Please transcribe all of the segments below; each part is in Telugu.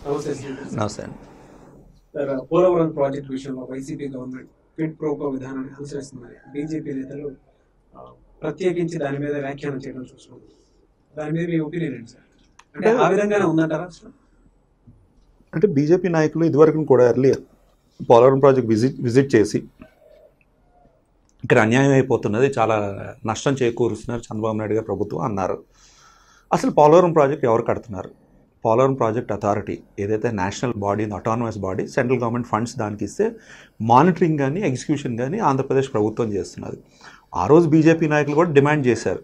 నమస్తే నమస్తే. సార్, పోలవరం ప్రాజెక్ట్ విషయంలో వైసీపీ గవర్నమెంట్ క్విడ్ ప్రోకో విధానాన్ని అనుసరిస్తుందని బీజేపీ నేతలు ప్రత్యేకించి దాని మీద వ్యాఖ్యానం చేయడం చూస్తున్నాం. దాని మీద మీ ఒపీనియన్ ఏంటి సార్? అంటే ఆ విధంగానే ఉందంటారా అసలు? అంటే బీజేపీ నాయకులు ఇదివరకు కూడా ఎర్లియర్ పోలవరం ప్రాజెక్ట్ విజిట్ చేసి ఇక్కడ అన్యాయం అయిపోతున్నది, చాలా నష్టం చేకూరుస్తున్నారు చంద్రబాబు నాయుడు గారు ప్రభుత్వం అన్నారు. అసలు పోలవరం ప్రాజెక్ట్ ఎవరు కడుతున్నారు? పోలవరం ప్రాజెక్ట్ అథారిటీ ఏదైతే national body, autonomous body, central government funds దానికి ఇస్తే మానిటరింగ్ కానీ ఎగ్జిక్యూషన్ కానీ ఆంధ్రప్రదేశ్ ప్రభుత్వం చేస్తున్నది. ఆ రోజు బీజేపీ నాయకులు కూడా డిమాండ్ చేశారు,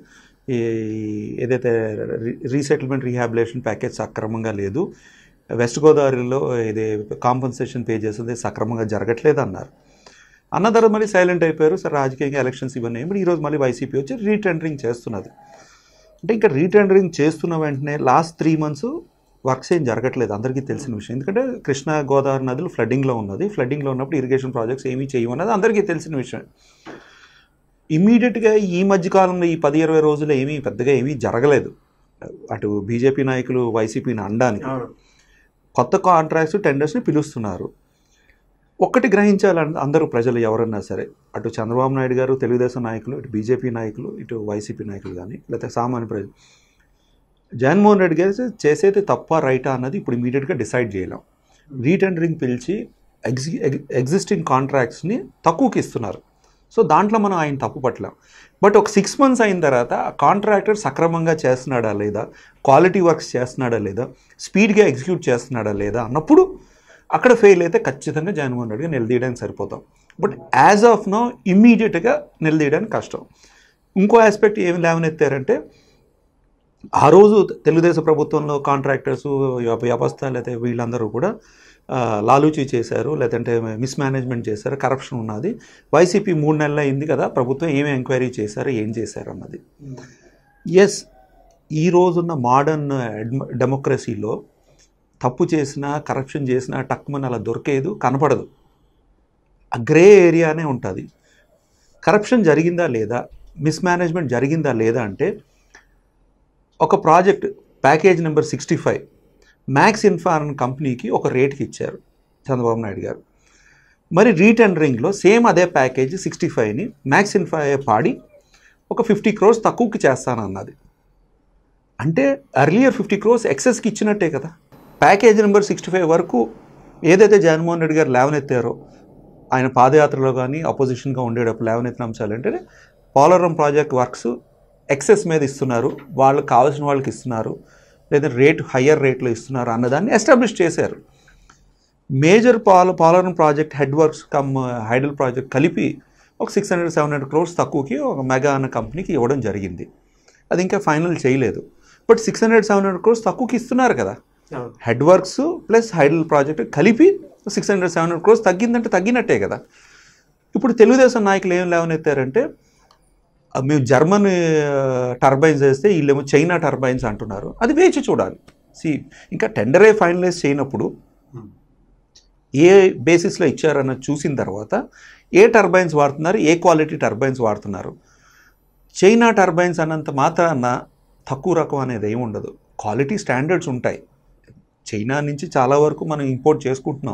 ఏదైతే రీసెటిల్మెంట్ రీహాబిలేషన్ ప్యాకేజ్ సక్రమంగా లేదు, వెస్ట్ గోదావరిలో ఇది కాంపన్సేషన్ పే చేస్తుంది సక్రమంగా జరగట్లేదు అన్నారు. అన్న తర్వాత మళ్ళీ సైలెంట్ అయిపోయారు. సరే రాజకీయంగా ఎలక్షన్స్ ఇవన్నీ ఇప్పుడు ఈరోజు మళ్ళీ వైసీపీ వచ్చి రీటెండరింగ్ చేస్తున్నది. అంటే ఇంకా రీటెండరింగ్ చేస్తున్న వెంటనే లాస్ట్ 3 months వర్క్స్ ఏం జరగట్లేదు, అందరికీ తెలిసిన విషయం. ఎందుకంటే కృష్ణా గోదావరి నదులు ఫ్లడ్డింగ్లో ఉన్నది. ఫ్లడ్డింగ్లో ఉన్నప్పుడు ఇరిగేషన్ ప్రాజెక్ట్స్ ఏమీ చేయమన్నది అందరికీ తెలిసిన విషయం. ఇమ్మీడియట్గా ఈ మధ్యకాలంలో ఈ 10-20 రోజుల్లో పెద్దగా ఏమీ జరగలేదు. అటు బీజేపీ నాయకులు వైసీపీని అనడానికి కొత్త కాంట్రాక్ట్స్ టెండర్స్ని పిలుస్తున్నారు. ఒక్కటి గ్రహించాలని అందరూ ప్రజలు ఎవరన్నా సరే, అటు చంద్రబాబు నాయుడు గారు, తెలుగుదేశం నాయకులు, ఇటు బీజేపీ నాయకులు, ఇటు వైసీపీ నాయకులు కానీ, లేకపోతే సామాన్య ప్రజలు, జగన్మోహన్ రెడ్డి గారు చేసేది తప్ప రైటా అన్నది ఇప్పుడు ఇమీడియట్గా డిసైడ్ చేయలేం. రీటెండరింగ్ పిలిచి ఎగ్జిస్టింగ్ కాంట్రాక్ట్స్ని తక్కువకి ఇస్తున్నారు. సో దాంట్లో మనం ఆయన తప్పు పట్టలేం. బట్ ఒక 6 months అయిన తర్వాత కాంట్రాక్టర్ సక్రమంగా చేస్తున్నాడా లేదా, క్వాలిటీ వర్క్స్ చేస్తున్నాడా లేదా, స్పీడ్గా ఎగ్జిక్యూట్ చేస్తున్నాడా లేదా అన్నప్పుడు అక్కడ ఫెయిల్ అయితే ఖచ్చితంగా జగన్మోహన్ రెడ్డిగా నిలదీయడానికి సరిపోతాం. బట్ యాజ్ ఆఫ్ నో ఇమ్మీడియట్గా నిలదీయడానికి కష్టం. ఇంకో ఆస్పెక్ట్ ఏమి లేవనెత్తారంటే, ఆ రోజు తెలుగుదేశం ప్రభుత్వంలో కాంట్రాక్టర్స్, వ్యవస్థ లేకపోతే వీళ్ళందరూ కూడా లాలూచీ చేశారు, లేదంటే మిస్మేనేజ్మెంట్ చేశారు, కరప్షన్ ఉన్నది. వైసీపీ 3 నెలలు అయింది కదా ప్రభుత్వం, ఏమి ఎంక్వైరీ చేశారు, ఏం చేశారు అన్నది. ఎస్, ఈ రోజున్న మోడర్న్ డెమోక్రసీలో తప్పు చేసినా, కరప్షన్ చేసినా టక్మని అలా దొరికేదు, కనపడదు. ఆ గ్రే ఏరియానే ఉంటుంది. కరప్షన్ జరిగిందా లేదా, మిస్మేనేజ్మెంట్ జరిగిందా లేదా అంటే, ఒక project package number 65 Max Infra అనే కంపెనీకి ఒక రేట్కి ఇచ్చారు చంద్రబాబు నాయుడు గారు. మరి రీటెండరింగ్లో సేమ్ అదే ప్యాకేజ్ 65ని మ్యాక్స్ ఇన్ఫా పాడి ఒక 50 crores తక్కువకి చేస్తానన్నది. అంటే ఎర్లియర్ 50 crores ఎక్సెస్కి ఇచ్చినట్టే కదా. ప్యాకేజ్ నెంబర్ 65 వరకు ఏదైతే జగన్మోహన్ రెడ్డి గారు లేవనెత్తారో, ఆయన పాదయాత్రలో కానీ అపోజిషన్గా ఉండేటప్పుడు లేవనెత్తిన అంశాలు అంటే, పోలవరం ప్రాజెక్ట్ వర్క్స్ ఎక్సెస్ మీద ఇస్తున్నారు, వాళ్ళకి కావాల్సిన వాళ్ళకి ఇస్తున్నారు, లేదా హయ్యర్ రేట్లో ఇస్తున్నారు అన్నదాన్ని ఎస్టాబ్లిష్ చేశారు. Major Polavaram project head works hydel project కలిపి ఒక 600-700 crores తక్కువకి ఒక మెగా అన్న కంపెనీకి ఇవ్వడం జరిగింది. అది ఇంకా ఫైనల్ చేయలేదు. బట్ 600-700 crores తక్కువకి ఇస్తున్నారు కదా. Head works plus hydel project కలిపి 600-700 crores తగ్గిందంటే తగ్గినట్టే కదా. ఇప్పుడు తెలుగుదేశం నాయకులు ఏం లేవనెత్తారంటే, మేము జర్మన్ టర్బైన్స్ వేస్తే వీళ్ళేమో చైనా టర్బైన్స్ అంటున్నారు. అది వేచి చూడాలి. ఇంకా టెండరే ఫైనలైజ్ చేయనప్పుడు ఏ బేసిస్లో ఇచ్చారన్నది చూసిన తర్వాత ఏ టర్బైన్స్ వాడుతున్నారు, ఏ క్వాలిటీ టర్బైన్స్ వాడుతున్నారు. చైనా టర్బైన్స్ అన్నంత మాత్రాన తక్కువ రకం అనేది ఏమి ఉండదు. క్వాలిటీ స్టాండర్డ్స్ ఉంటాయి. చైనా నుంచి చాలా వరకు మనం ఇంపోర్ట్ చేసుకుంటున్నాం,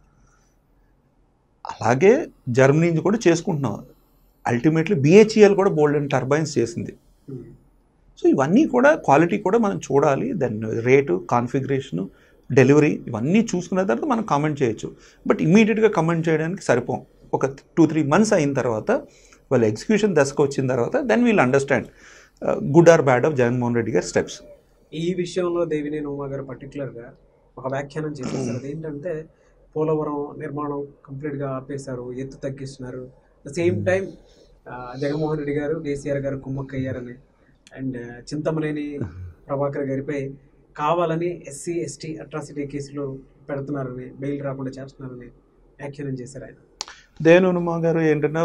అలాగే జర్మనీ నుంచి కూడా చేసుకుంటున్నాం. అల్టిమేట్లీ బిహెచ్ఈఎల్ కూడా బోల్డెన్ టర్బైన్స్ చేసింది. సో ఇవన్నీ కూడా క్వాలిటీ కూడా మనం చూడాలి. దాని రేటు, కాన్ఫిగరేషను, డెలివరీ ఇవన్నీ చూసుకున్న తర్వాత మనం కామెంట్ చేయొచ్చు. బట్ ఇమీడియట్గా కామెంట్ చేయడానికి సరిపోం. ఒక 2-3 months అయిన తర్వాత, వాళ్ళ ఎగ్జిక్యూషన్ దశకు వచ్చిన తర్వాత then we'll understand good or bad of Jaganmohan Reddy garu steps. ఈ విషయంలో దేవినేని ఉమా గారు పర్టికులర్గా ఒక వ్యాఖ్యానం చేసేసారు. అదేంటంటే, పోలవరం నిర్మాణం కంప్లీట్గా ఆపేశారు, ఎత్తు తగ్గిస్తున్నారు. The same time Jaganmohan Reddy garu, KCR గారు కుమ్మక్కయ్యారని, అండ్ చింతమనేని ప్రభాకర్ గారిపై కావాలని SC/ST అట్రాసిటీ కేసులు పెడుతున్నారని, బెయిల్ రాకుండా చేస్తున్నారని వ్యాఖ్యానం చేశారు ఆయన. దేవినేని ఉమా గారు ఏంటంటే,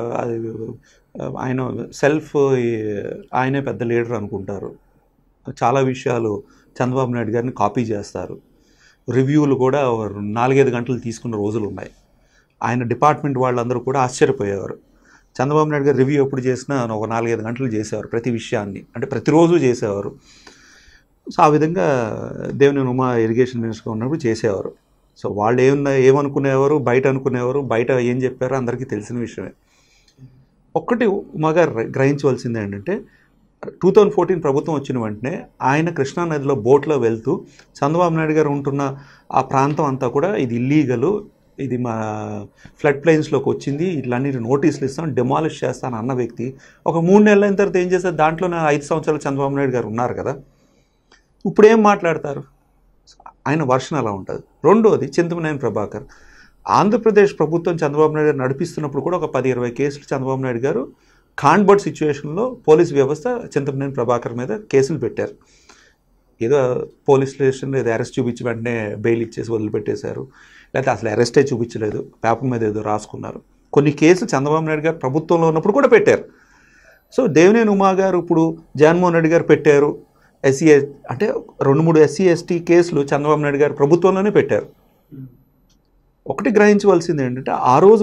ఆయన ఆయనే పెద్ద లీడర్ అనుకుంటారు. చాలా విషయాలు చంద్రబాబు నాయుడు గారిని కాపీ చేస్తారు. రివ్యూలు కూడా 4-5 గంటలు తీసుకున్న రోజులు ఉన్నాయి. ఆయన డిపార్ట్మెంట్ వాళ్ళందరూ కూడా ఆశ్చర్యపోయేవారు. చంద్రబాబు నాయుడు గారు రివ్యూ ఎప్పుడు చేసినా ఒక 4-5 గంటలు చేసేవారు ప్రతి విషయాన్ని, అంటే ప్రతిరోజు చేసేవారు. సో ఆ విధంగా దేవినేని ఉమా ఇరిగేషన్ మినిస్టర్గా ఉన్నప్పుడు చేసేవారు. సో వాళ్ళు ఏమనుకునేవారు, బయట అనుకునేవారు, బయట ఏం చెప్పారో అందరికీ తెలిసిన విషయమే. ఒక్కటి ఉమా గారు గ్రహించవలసింది ఏంటంటే 2014 ప్రభుత్వం వచ్చిన వెంటనే ఆయన కృష్ణానదిలో బోట్లో వెళ్తూ చంద్రబాబు నాయుడు గారు ఉంటున్న ఆ ప్రాంతం అంతా కూడా ఇది ఇల్లీగలు, ఇది మా ఫ్లడ్ ప్లెయిన్స్లోకి వచ్చింది, ఇట్లన్నిటి నోటీసులు ఇస్తాం, డెమాలిష్ చేస్తాను అన్న వ్యక్తి ఒక 3 నెలల అయిన తర్వాత ఏం చేస్తారు, దాంట్లో 5 సంవత్సరాలు చంద్రబాబు నాయుడు గారు ఉన్నారు కదా, ఇప్పుడు ఏం మాట్లాడతారు, ఆయన వర్షన్ అలా ఉంటుంది. రెండోది చింతమనేని ప్రభాకర్, ఆంధ్రప్రదేశ్ ప్రభుత్వం చంద్రబాబు నాయుడు గారు నడిపిస్తున్నప్పుడు కూడా ఒక 10-20 కేసులు చంద్రబాబు నాయుడు గారు కాన్బర్డ్ సిచ్యువేషన్లో పోలీస్ వ్యవస్థ చింతమనేని ప్రభాకర్ మీద కేసులు పెట్టారు. ఏదో పోలీస్ స్టేషన్లో ఏదో అరెస్ట్ చూపించి వెంటనే బెయిల్ ఇచ్చేసి వదిలిపెట్టేశారు, లేకపోతే అసలు అరెస్టే చూపించలేదు, పేపర్ మీద ఏదో రాసుకున్నారు. కొన్ని కేసులు చంద్రబాబు నాయుడు గారు ప్రభుత్వంలో ఉన్నప్పుడు కూడా పెట్టారు. సో దేవినేని ఉమా గారు ఇప్పుడు జగన్మోహన్ రెడ్డి గారు పెట్టారు, అంటే 2-3 SC/ST కేసులు చంద్రబాబు నాయుడు గారు ప్రభుత్వంలోనే పెట్టారు. ఒకటి గ్రహించవలసింది ఏంటంటే ఆ రోజు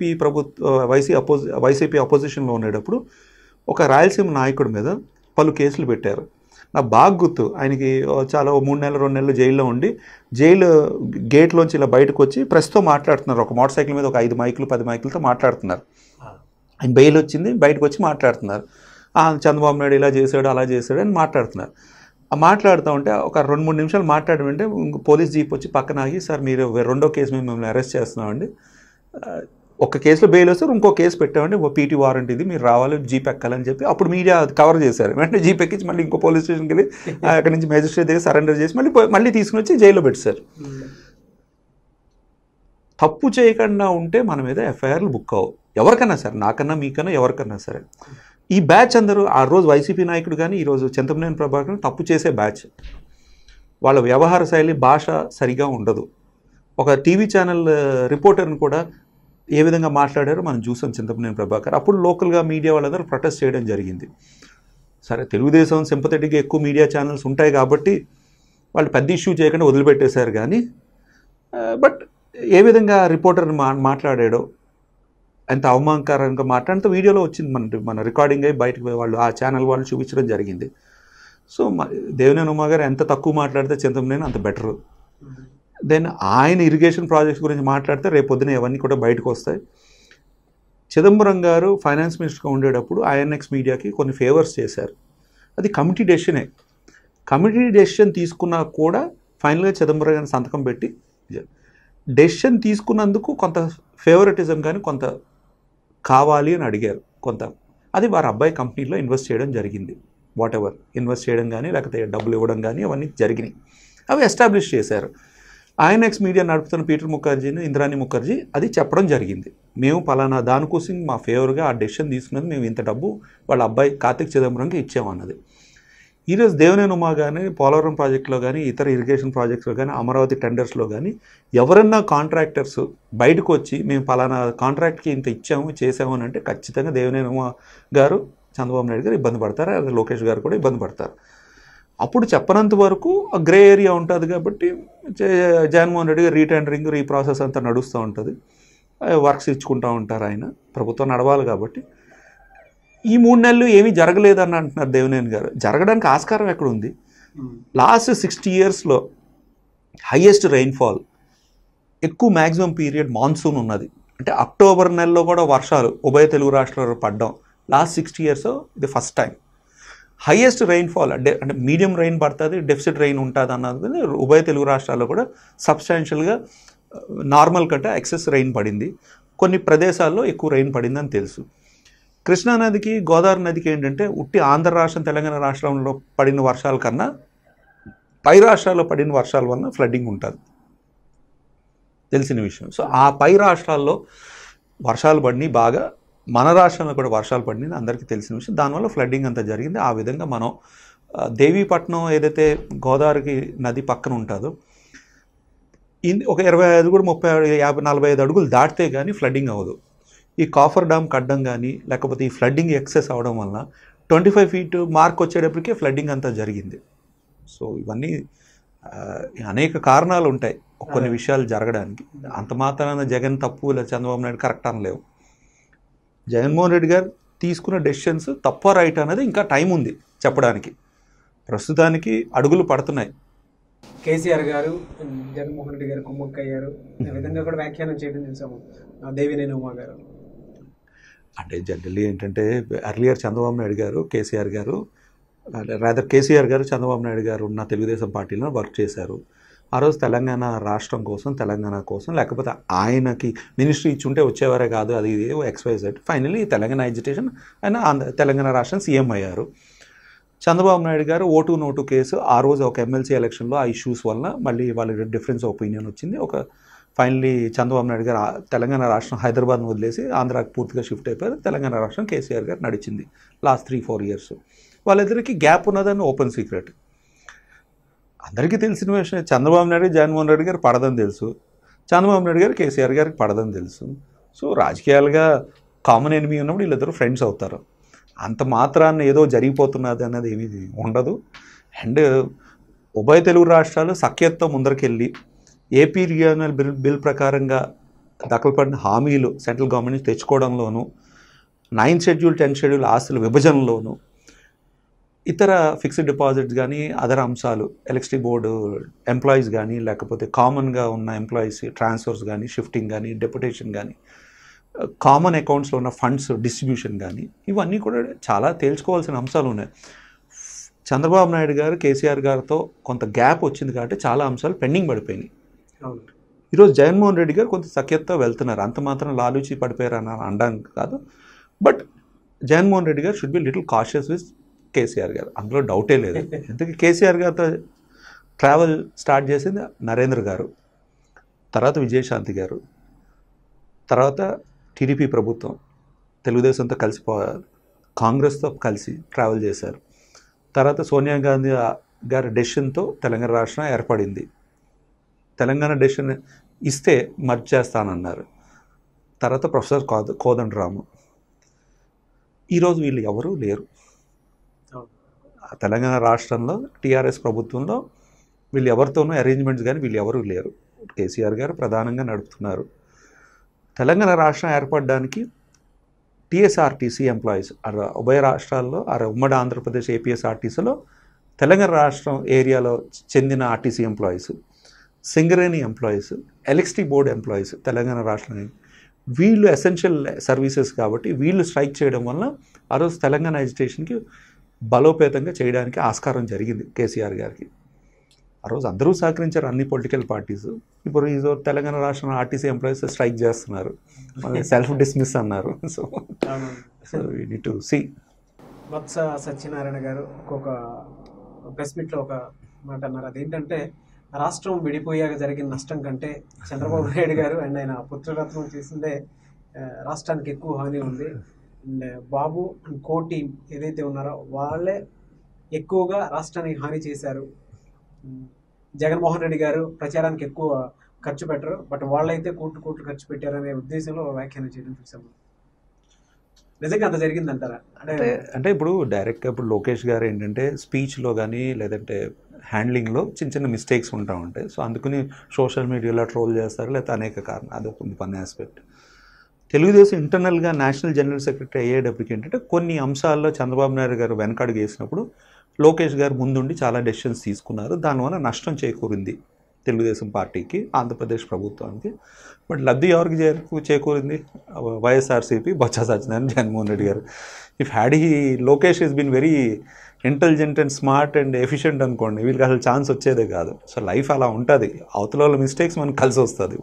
వైసీపీ అపోజిషన్లో ఉండేటప్పుడు ఒక రాయలసీమ నాయకుడి మీద పలు కేసులు పెట్టారు. నాకు బాగా గుర్తు, ఆయనకి చాలా 3 నెలలు 2 నెలలు జైల్లో ఉండి జైలు గేట్లోంచి ఇలా బయటకు వచ్చి ప్రెస్తో మాట్లాడుతున్నారు. ఒక మోటార్ సైకిల్ మీద ఒక 5 మైకులు 10 మైకులతో మాట్లాడుతున్నారు. ఆయన బెయిల్ వచ్చింది, బయటకు వచ్చి మాట్లాడుతున్నారు. చంద్రబాబు నాయుడు ఇలా చేశాడు అలా చేశాడు అని మాట్లాడుతున్నారు. మాట్లాడుతూ ఉంటే ఒక 2-3 నిమిషాలు మాట్లాడమంటే పోలీస్ జీప్ వచ్చి పక్కన ఆగి, సార్ మీరు 2వ కేసు మేము మిమ్మల్ని అరెస్ట్ చేస్తున్నామండి, ఒక కేసులో బెయిల్ వస్తే ఇంకో కేసు పెట్టామండి, PT వారెంట్ ఇది, మీరు రావాలి జీప్ ఎక్కాలని చెప్పి అప్పుడు మీడియా కవర్ చేశారు. వెంటనే జీప్ ఎక్కించి మళ్ళీ ఇంకో పోలీస్ స్టేషన్కి వెళ్ళి అక్కడి నుంచి మేజిస్ట్రేట్ దగ్గర సరెండర్ చేసి మళ్ళీ తీసుకుని వచ్చి జైల్లో పెట్టారు. తప్పు చేయకుండా ఉంటే మన మీద FIRలు బుక్ అవ్వవు, ఎవరికన్నా సరే, నాకన్నా మీకన్నా ఎవరికన్నా సరే. ఈ బ్యాచ్ అందరూ ఆ రోజు వైసీపీ నాయకుడు కానీ ఈరోజు చింతమనేని ప్రభాకర్ తప్పు చేసే బ్యాచ్. వాళ్ళ వ్యవహార శైలి భాష సరిగా ఉండదు. ఒక టీవీ ఛానల్ రిపోర్టర్ని కూడా ఏ విధంగా మాట్లాడారో మనం చూసాం చింతమనేని ప్రభాకర్. అప్పుడు లోకల్గా మీడియా వాళ్ళందరూ ప్రొటెస్ట్ చేయడం జరిగింది. సరే తెలుగుదేశం సింపథెటిక్గా ఎక్కువ మీడియా ఛానల్స్ ఉంటాయి కాబట్టి వాళ్ళు పెద్ద ఇష్యూ చేయకుండా వదిలిపెట్టేశారు. కానీ బట్ ఏ విధంగా రిపోర్టర్ మాట్లాడాడో, ఎంత అవమానకరంగా మాట్లాడితే వీడియోలో వచ్చింది, మన రికార్డింగ్ అయ్యి బయటకు వాళ్ళు ఆ ఛానల్ వాళ్ళు చూపించడం జరిగింది. సో దేవినేని ఉమా గారు ఎంత తక్కువ మాట్లాడితే చింతమనేని అంత బెటరు. దెన్ ఆయన ఇరిగేషన్ ప్రాజెక్ట్స్ గురించి మాట్లాడితే రేపొద్దున ఇవన్నీ కూడా బయటకు వస్తాయి. చిదంబరం గారు ఫైనాన్స్ మినిస్టర్గా ఉండేటప్పుడు INX మీడియాకి కొన్ని ఫేవర్స్ చేశారు. అది కమిటీ డెసిషనే. కమిటీ డెసిషన్ తీసుకున్నా కూడా ఫైనల్గా చిదంబరం గారిని సంతకం పెట్టి డెసిషన్ తీసుకున్నందుకు కొంత ఫేవరెటిజం కానీ కొంత కావాలి అని అడిగారు కొంత. అది వారి అబ్బాయి కంపెనీలో ఇన్వెస్ట్ చేయడం జరిగింది. వాట్ ఎవర్ ఇన్వెస్ట్ చేయడం కానీ లేకపోతే డబ్బులు ఇవ్వడం కానీ అవన్నీ జరిగినాయి. అవి ఎస్టాబ్లిష్ చేశారు. INX మీడియా నడుపుతున్న పీటర్ ముఖర్జీని, ఇంద్రాణి ముఖర్జీ అది చెప్పడం జరిగింది. మేము పలానా దానికోసం మా ఫేవర్గా ఆ డెసిషన్ తీసుకున్నది, మేము ఇంత డబ్బు వాళ్ళ అబ్బాయి కార్తిక్ చిదంబరంకి ఇచ్చామన్నది. ఈరోజు దేవినేని ఉమా కానీ పోలవరం ప్రాజెక్టులో కానీ ఇతర ఇరిగేషన్ ప్రాజెక్ట్స్లో కానీ అమరావతి టెండర్స్లో కానీ ఎవరన్నా కాంట్రాక్టర్స్ బయటకు వచ్చి మేము పలానా కాంట్రాక్ట్కి ఇంత ఇచ్చాము చేసాము అని అంటే ఖచ్చితంగా దేవినేని ఉమా గారు, చంద్రబాబు నాయుడు గారు ఇబ్బంది పడతారు, అలాగే లోకేష్ గారు కూడా ఇబ్బంది పడతారు. అప్పుడు చెప్పనంత వరకు గ్రే ఏరియా ఉంటుంది కాబట్టి జగన్మోహన్ రెడ్డి గారు రీటెండరింగ్ ఈ ప్రాసెస్ అంతా నడుస్తూ ఉంటుంది, వర్క్స్ ఇచ్చుకుంటూ ఉంటారు. ఆయన ప్రభుత్వం నడవాలి కాబట్టి ఈ 3 నెలలు ఏమీ జరగలేదని అంటున్నారు దేవినేని గారు. జరగడానికి ఆస్కారం ఎక్కడ ఉంది? లాస్ట్ 60 yearsలో హైయెస్ట్ రెయిన్ఫాల్, ఎక్కువ మ్యాక్సిమం పీరియడ్ మాన్సూన్ ఉన్నది. అంటే అక్టోబర్ నెలలో కూడా వర్షాలు ఉభయ తెలుగు రాష్ట్రాల్లో పడ్డాం. లాస్ట్ 60 years ఇది ఫస్ట్ టైం. హైయెస్ట్ రెయిన్ఫాల్ అంటే మీడియం రెయిన్ పడుతుంది, డెఫిసిట్ రెయిన్ ఉంటుంది అన్నది ఉభయ తెలుగు రాష్ట్రాల్లో కూడా సబ్స్టాన్షియల్గా నార్మల్ కంటే ఎక్సెస్ రెయిన్ పడింది. కొన్ని ప్రదేశాల్లో ఎక్కువ రెయిన్ పడిందని తెలుసు. కృష్ణానదికి గోదావరి నదికి ఏంటంటే ఉట్టి ఆంధ్ర రాష్ట్రం తెలంగాణ రాష్ట్రంలో పడిన వర్షాల కన్నా పై రాష్ట్రాల్లో పడిన వర్షాల వల్ల ఫ్లడ్డింగ్ ఉంటుంది, తెలిసిన విషయం. సో ఆ పై రాష్ట్రాల్లో వర్షాలు పడినాయి బాగా, మన రాష్ట్రంలో కూడా వర్షాలు పడినాయి అందరికీ తెలిసిన విషయం. దానివల్ల ఫ్లడ్డింగ్ అంతా జరిగింది. ఆ విధంగా మనం దేవీపట్నం ఏదైతే గోదావరికి నది పక్కన ఉంటుందో ఒక 25 కూడా 30, 50, 45 అడుగులు దాటితే కానీ ఫ్లడ్డింగ్ అవ్వదు. ఈ కాఫర్ డ్యామ్ కట్టడం కానీ లేకపోతే ఈ ఫ్లడ్డింగ్ ఎక్సెస్ అవడం వల్ల 25 feet మార్క్ వచ్చేటప్పటికే ఫ్లడ్డింగ్ అంతా జరిగింది. సో ఇవన్నీ అనేక కారణాలు ఉంటాయి కొన్ని విషయాలు జరగడానికి. అంత మాత్రాన జగన్ తప్పు లేదా చంద్రబాబు నాయుడు కరెక్ట్ అనలేవు. జగన్మోహన్ రెడ్డి గారు తీసుకున్న డెసిషన్స్ తప్ప రైట్ అనేది ఇంకా టైం ఉంది చెప్పడానికి. ప్రస్తుతానికి అడుగులు పడుతున్నాయి. కేసీఆర్ గారు జగన్మోహన్ రెడ్డి గారు కుమ్మక్కయ్యారు ఈ విధంగా కూడా వ్యాఖ్యానం చేయడం చూసాము దేవినేని ఉమా గారు. అంటే జనరల్లీ ఏంటంటే ఎర్లియర్ చంద్రబాబు నాయుడు గారు కేసీఆర్ గారు కేసీఆర్ గారు చంద్రబాబు నాయుడు గారు ఉన్న తెలుగుదేశం పార్టీలో వర్క్ చేశారు. ఆ రోజు తెలంగాణ రాష్ట్రం కోసం, తెలంగాణ కోసం, లేకపోతే ఆయనకి మినిస్ట్రీ ఇచ్చుంటే వచ్చేవారే కాదు, అది ఇది XYZ. ఫైనలీ తెలంగాణ ఎడ్యుకేషన్ ఆయన తెలంగాణ రాష్ట్రం సీఎం అయ్యారు. చంద్రబాబు నాయుడు గారు ఓటు నోటు కేసు ఆ రోజు ఒక ఎమ్మెల్సీ ఎలక్షన్లో ఆ ఇష్యూస్ వల్ల మళ్ళీ వాళ్ళకి డిఫరెన్స్ ఒపీనియన్ వచ్చింది. ఫైనలీ చంద్రబాబు నాయుడు గారు తెలంగాణ రాష్ట్రం హైదరాబాద్ను వదిలేసి ఆంధ్రాకి పూర్తిగా షిఫ్ట్ అయిపోయారు. తెలంగాణ రాష్ట్రం కేసీఆర్ గారు నడిచింది లాస్ట్ 3-4 years. వాళ్ళిద్దరికి గ్యాప్ ఉన్నదని ఓపెన్ సీక్రెట్. అందరికీ తెలిసిన విషయం, చంద్రబాబు నాయుడు జగన్మోహన్ రెడ్డి గారు పడదని తెలుసు, చంద్రబాబు నాయుడు గారు కేసీఆర్ గారికి పడదని తెలుసు. సో రాజకీయాలుగా కామన్ ఎనిమీ ఉన్నప్పుడు వీళ్ళిద్దరు ఫ్రెండ్స్ అవుతారు. అంత మాత్రాన్ని ఏదో జరిగిపోతున్నది అన్నది ఏమీ ఉండదు. అండ్ ఉభయ తెలుగు రాష్ట్రాలు సఖ్యతతో ముందరికెళ్ళి ఏపీ రీజనల్ బిల్ ప్రకారంగా దఖలుపడిన హామీలు సెంట్రల్ గవర్నమెంట్ నుంచి తెచ్చుకోవడంలోనూ, 9th Schedule 10th Schedule ఆస్తుల విభజనలోనూ, ఇతర ఫిక్స్డ్ డిపాజిట్స్ కానీ అదర్ అంశాలు, ఎలక్ట్రిసిటీ బోర్డు ఎంప్లాయీస్ కానీ, లేకపోతే కామన్గా ఉన్న ఎంప్లాయీస్ ట్రాన్స్ఫర్స్ కానీ, షిఫ్టింగ్ కానీ, డెప్యుటేషన్ కానీ, కామన్ అకౌంట్స్లో ఉన్న ఫండ్స్ డిస్ట్రిబ్యూషన్ కానీ, ఇవన్నీ కూడా చాలా తేల్చుకోవాల్సిన అంశాలు ఉన్నాయి. చంద్రబాబు నాయుడు గారు కేసీఆర్ గారితో కొంత గ్యాప్ వచ్చింది కాబట్టి చాలా అంశాలు పెండింగ్ పడిపోయినాయి. ఈరోజు జగన్మోహన్ రెడ్డి గారు కొంత సఖ్యతతో వెళ్తున్నారు. అంత మాత్రం లాలూచి పడిపోయారు అని అనడానికి కాదు. But Jaganmohan Reddy garu should be little cautious with KCR garu, అందులో డౌటే లేదు. ఎందుకంటే కేసీఆర్ గారితో ట్రావెల్ స్టార్ట్ చేసింది నరేంద్ర గారు, తర్వాత విజయశాంతి గారు, తర్వాత టీడీపీ ప్రభుత్వం తెలుగుదేశంతో కలిసి కాంగ్రెస్తో కలిసి ట్రావెల్ చేశారు. తర్వాత సోనియా గాంధీ గారి డెసిషన్తో తెలంగాణ రాష్ట్రం ఏర్పడింది. తెలంగాణ డెసిషన్ ఇస్తే మర్జ్ చేస్తానన్నారు. తర్వాత ప్రొఫెసర్ కోదండరాము. ఈరోజు వీళ్ళు ఎవరూ లేరు తెలంగాణ రాష్ట్రంలో. టీఆర్ఎస్ ప్రభుత్వంలో వీళ్ళు ఎవరితోనూ అరేంజ్మెంట్స్ కానీ వీళ్ళు ఎవరూ లేరు. కేసీఆర్ గారు ప్రధానంగా నడుపుతున్నారు. తెలంగాణ రాష్ట్రం ఏర్పడడానికి టీఎస్ఆర్టీసీ ఎంప్లాయీస్ ఉభయ రాష్ట్రాల్లో ఉమ్మడి ఆంధ్రప్రదేశ్ ఏపీఎస్ఆర్టీసీలో తెలంగాణ రాష్ట్రం ఏరియాలో చెందిన RTC employees, Singareni employees, electricity board employees Telangana రాష్ట్రం, వీళ్ళు ఎసెన్షియల్ సర్వీసెస్ కాబట్టి వీళ్ళు స్ట్రైక్ చేయడం వల్ల ఆ రోజు తెలంగాణ ఎడ్యుకేషన్కి బలోపేతంగా చేయడానికి ఆస్కారం జరిగింది కేసీఆర్ గారికి. ఆ రోజు అందరూ సహకరించారు, అన్ని పొలిటికల్ పార్టీస్. ఇప్పుడు ఈ తెలంగాణ రాష్ట్రం ఆర్టీసీ ఎంప్లాయీస్ స్ట్రైక్ చేస్తున్నారు, సెల్ఫ్ డిస్మిస్ అన్నారు. So we need to see. Vatsa Satyanarayana గారు ఒక్కొక్క ప్రెస్ మీట్లో ఒక మాట అన్నారు. అదేంటంటే రాష్ట్రం విడిపోయాక జరిగిన నష్టం కంటే చంద్రబాబు నాయుడు గారు అండ్ ఆయన పుత్రరత్నం చేసిందే రాష్ట్రానికి ఎక్కువ హాని ఉంది. And Babu and co team ఏదైతే ఉన్నారో వాళ్ళే ఎక్కువగా రాష్ట్రానికి హాని చేశారు. జగన్మోహన్ రెడ్డి గారు ప్రచారానికి ఎక్కువ ఖర్చు పెట్టరు, బట్ వాళ్ళైతే కోట్లు ఖర్చు పెట్టారనే ఉద్దేశంలో వ్యాఖ్యానం చేయడం చూసాము. నిజంగా అంత జరిగిందంటారా? అంటే ఇప్పుడు డైరెక్ట్గా ఇప్పుడు లోకేష్ గారు ఏంటంటే స్పీచ్లో కానీ లేదంటే హ్యాండ్లింగ్లో చిన్న చిన్న మిస్టేక్స్ ఉంటా ఉంటాయి. సో అందుకని సోషల్ మీడియాలో ట్రోల్ చేస్తారు, లేకపోతే అనేక కారణం, అదొక పని ఆస్పెక్ట్. తెలుగుదేశం ఇంటర్నల్గా నేషనల్ జనరల్ సెక్రటరీ అయ్యేటప్పటికి ఏంటంటే కొన్ని అంశాల్లో చంద్రబాబు నాయుడు గారు వెనకడుగు వేసినప్పుడు లోకేష్ గారు ముందుండి చాలా డెసిషన్స్ తీసుకున్నారు. దానివల్ల నష్టం చేకూరింది తెలుగుదేశం పార్టీకి, ఆంధ్రప్రదేశ్ ప్రభుత్వానికి. బట్ లబ్ధి ఎవరికి చేకూరింది? YSRCP, Botsa Satyanarayana, Jaganmohan Reddy garu. If Lokesh is been very intelligent and smart and efficient అనుకోండి, వీళ్ళకి అసలు ఛాన్స్ వచ్చేదే కాదు. సో లైఫ్ అలా ఉంటుంది, అవతల వాళ్ళ మిస్టేక్స్ మనకు కలిసి వస్తుంది.